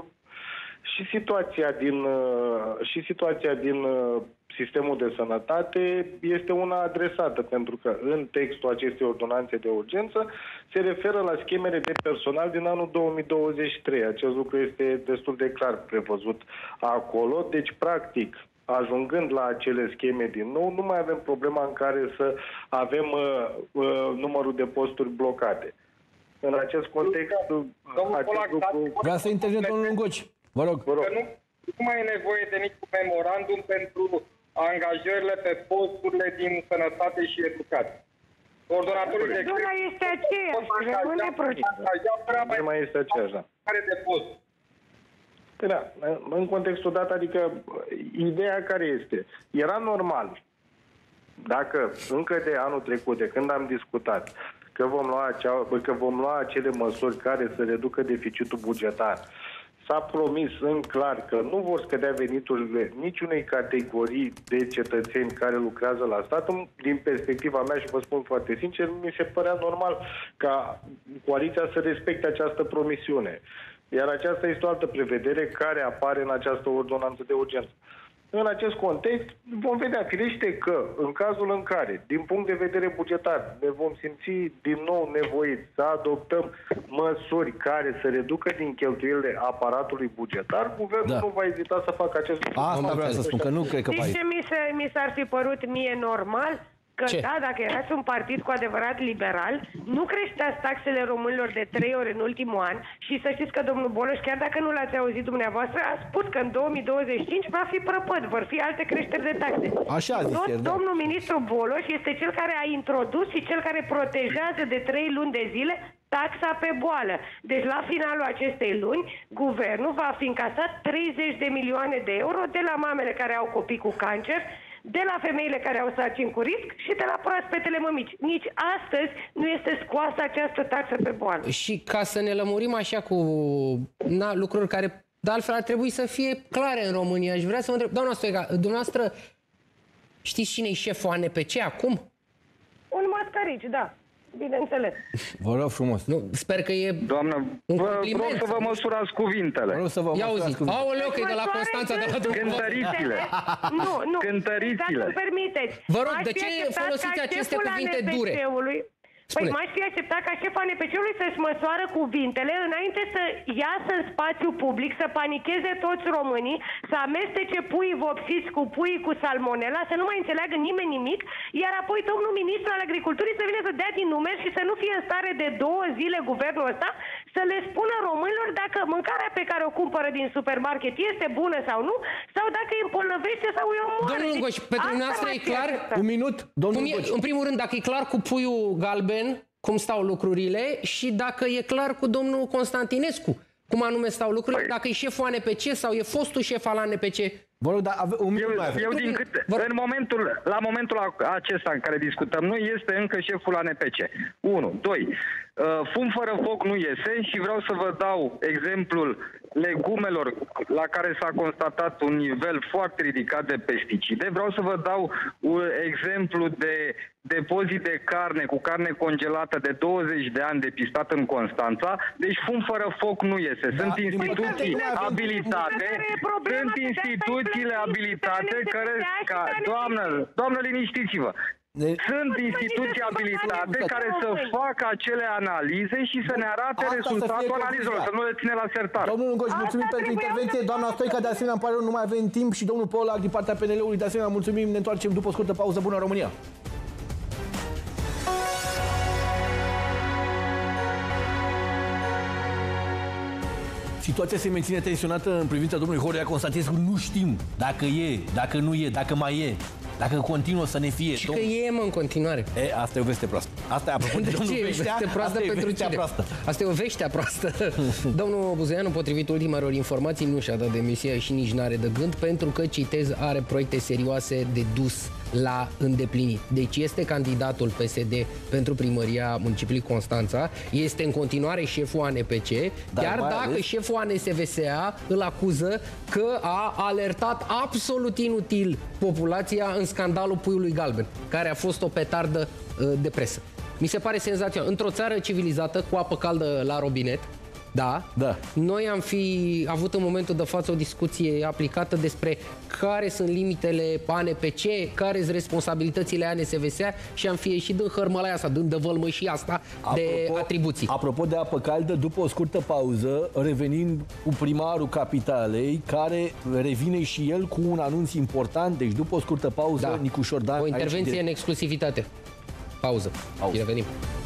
și situația din, și situația din sistemul de sănătate este una adresată, pentru că în textul acestei ordonanțe de urgență se referă la schemele de personal din anul două mii douăzeci și trei. Acest lucru este destul de clar prevăzut acolo. Deci, practic, ajungând la acele scheme din nou, nu mai avem problema în care să avem uh, uh, numărul de posturi blocate. În acest context, acest lucru... Vreau să intervine domnul Lungoci. Vă rog. Vă rog. Că nu, nu mai e nevoie de niciun memorandum pentru angajările pe posturile din sănătate și educație. Ordonatorii de procedura este aceeași. Rămâne procedura. Nu mai este aceeași, da. Care de post? Da, în contextul dat, adică ideea care este? Era normal, dacă încă de anul trecut, de când am discutat, că vom lua, acea, că vom lua acele măsuri care să reducă deficitul bugetar, s-a promis în clar că nu vor scădea veniturile niciunei categorii de cetățeni care lucrează la stat. Din perspectiva mea, și vă spun foarte sincer, mi se părea normal ca coaliția să respecte această promisiune. Iar aceasta este o altă prevedere care apare în această ordonanță de urgență. În acest context, vom vedea firește că, în cazul în care, din punct de vedere bugetar, ne vom simți din nou nevoiți să adoptăm măsuri care să reducă din cheltuielile aparatului bugetar, guvernul da. nu va ezita să facă acest lucru. Asta vreau să spun, că nu cred că Știți ce mi mi s-ar fi părut mie normal că, Ce? da, dacă erați un partid cu adevărat liberal, nu creșteați taxele românilor de trei ori în ultimul an și să știți că domnul Boloș, chiar dacă nu l-ați auzit dumneavoastră, a spus că în două mii douăzeci și cinci va fi prăpăd, vor fi alte creșteri de taxe. Așa a zis Tot el, da. domnul ministru Boloș este cel care a introdus și cel care protejează de trei luni de zile taxa pe boală. Deci la finalul acestei luni, guvernul va fi încasat treizeci de milioane de euro de la mamele care au copii cu cancer, de la femeile care au sarcini cu risc și de la proaspetele mămici. Nici astăzi nu este scoasă această taxă pe boală. Și ca să ne lămurim așa cu na, lucruri care de altfel ar trebui să fie clare în România, aș vrea să vă întreb, doamna Stoica, dumneavoastră știți cine e șeful A N P C acum? Un mascarici, da. Bineînțeles. Vă rog frumos. Nu, sper că e Doamnă, un vă compliment. rog să vă măsurați cuvintele. Vă rog să vă Ia măsurați auzi, cuvintele. aoleu, că e de la Constanța, de la Cântărițile. Nu, nu. Cântărițile. Dacă îmi permiteți. Vă rog, m-aș de fi ce acceptat folosiți ca aceste șeful cuvinte A N P C-ului dure? Păi Spune. m-aș fi acceptat ca șeful A N P C-ului să-și măsoară cuvintele înainte să iasă în spațiu public, să panicheze toți românii, să amestece puii vopsiți cu puii cu salmonela, să nu mai înțeleagă nimeni nimic, iar apoi domnul ministru al agriculturii să vină să dea din numeri și să nu fie în stare de două zile guvernul ăsta să le spună românilor dacă mâncarea pe care o cumpără din supermarket este bună sau nu, sau dacă îi îmbolnăvește sau îi omoară. Domnul Lungoș, pentru noastră e clar? Un minut, domnul Cum e, Lungoș. în primul rând, dacă e clar cu puiul galben, cum stau lucrurile, și dacă e clar cu domnul Constantinescu, cum anume stau lucrurile, Păi. dacă e șeful A N P C sau e fostul șef al A N P C. Vă rog, dar ave, un minut Eu, mai avem. eu din câte, în momentul, la momentul acesta în care discutăm noi, este încă șeful A N P C. unu. doi. Fum fără foc nu iese și vreau să vă dau exemplul legumelor la care s-a constatat un nivel foarte ridicat de pesticide. Vreau să vă dau un exemplu de depozit de carne cu carne congelată de douăzeci de ani depistat în Constanța. Deci fum fără foc nu iese. Sunt Da, instituții abilitate, sunt instituțiile abilitate care... Ca, doamnă, doamnă, liniștiți-vă! Sunt instituții abilitate care să facă acele analize și să ne arate Asta rezultatul analizelor, să nu le ține la sertar. Domnul Lungoș, mulțumim pentru intervenție. Doamna Stoica, de asemenea, îmi pare rău, nu mai avem timp. Și domnul Polac, din partea P N L-ului, de asemenea, mulțumim. Ne întoarcem după o scurtă pauză. Bună România! Situația se menține tensionată în privința domnului Horea Constantinescu. Nu știm dacă e, dacă nu e, dacă mai e, dacă continuă să ne fie. Și că e, mă, în continuare. E, asta e o veste proastă. Asta e apropo de, De domnul ce? Veștea. Veste proastă Asta e pentru vestea cine? proastă. Asta e o vestea proastă. Domnul Buzoianu, potrivit ultimelor informații, nu și-a dat demisia și nici n-are de gând, pentru că, citez, are proiecte serioase de dus la îndeplinit. Deci este candidatul P S D pentru primăria municipiului Constanța, este în continuare șeful A N P C, Dar chiar mai dacă ales... șeful A N S V S A îl acuză că a alertat absolut inutil populația în scandalul puiului galben, care a fost o petardă uh, de presă. Mi se pare senzațional. Într-o țară civilizată, cu apă caldă la robinet, da, Da. noi am fi avut în momentul de față o discuție aplicată despre care sunt limitele A N P C, care sunt responsabilitățile A N S V S A și am fi ieșit din hărmălaia asta, din dăvălmășia asta de atribuții. Apropo de apă caldă, după o scurtă pauză, revenind cu primarul capitalei, care revine și el cu un anunț important, deci după o scurtă pauză, Da. Nicu Șordan... O intervenție aici de... în exclusivitate. Pauză. Pauză. Și revenim.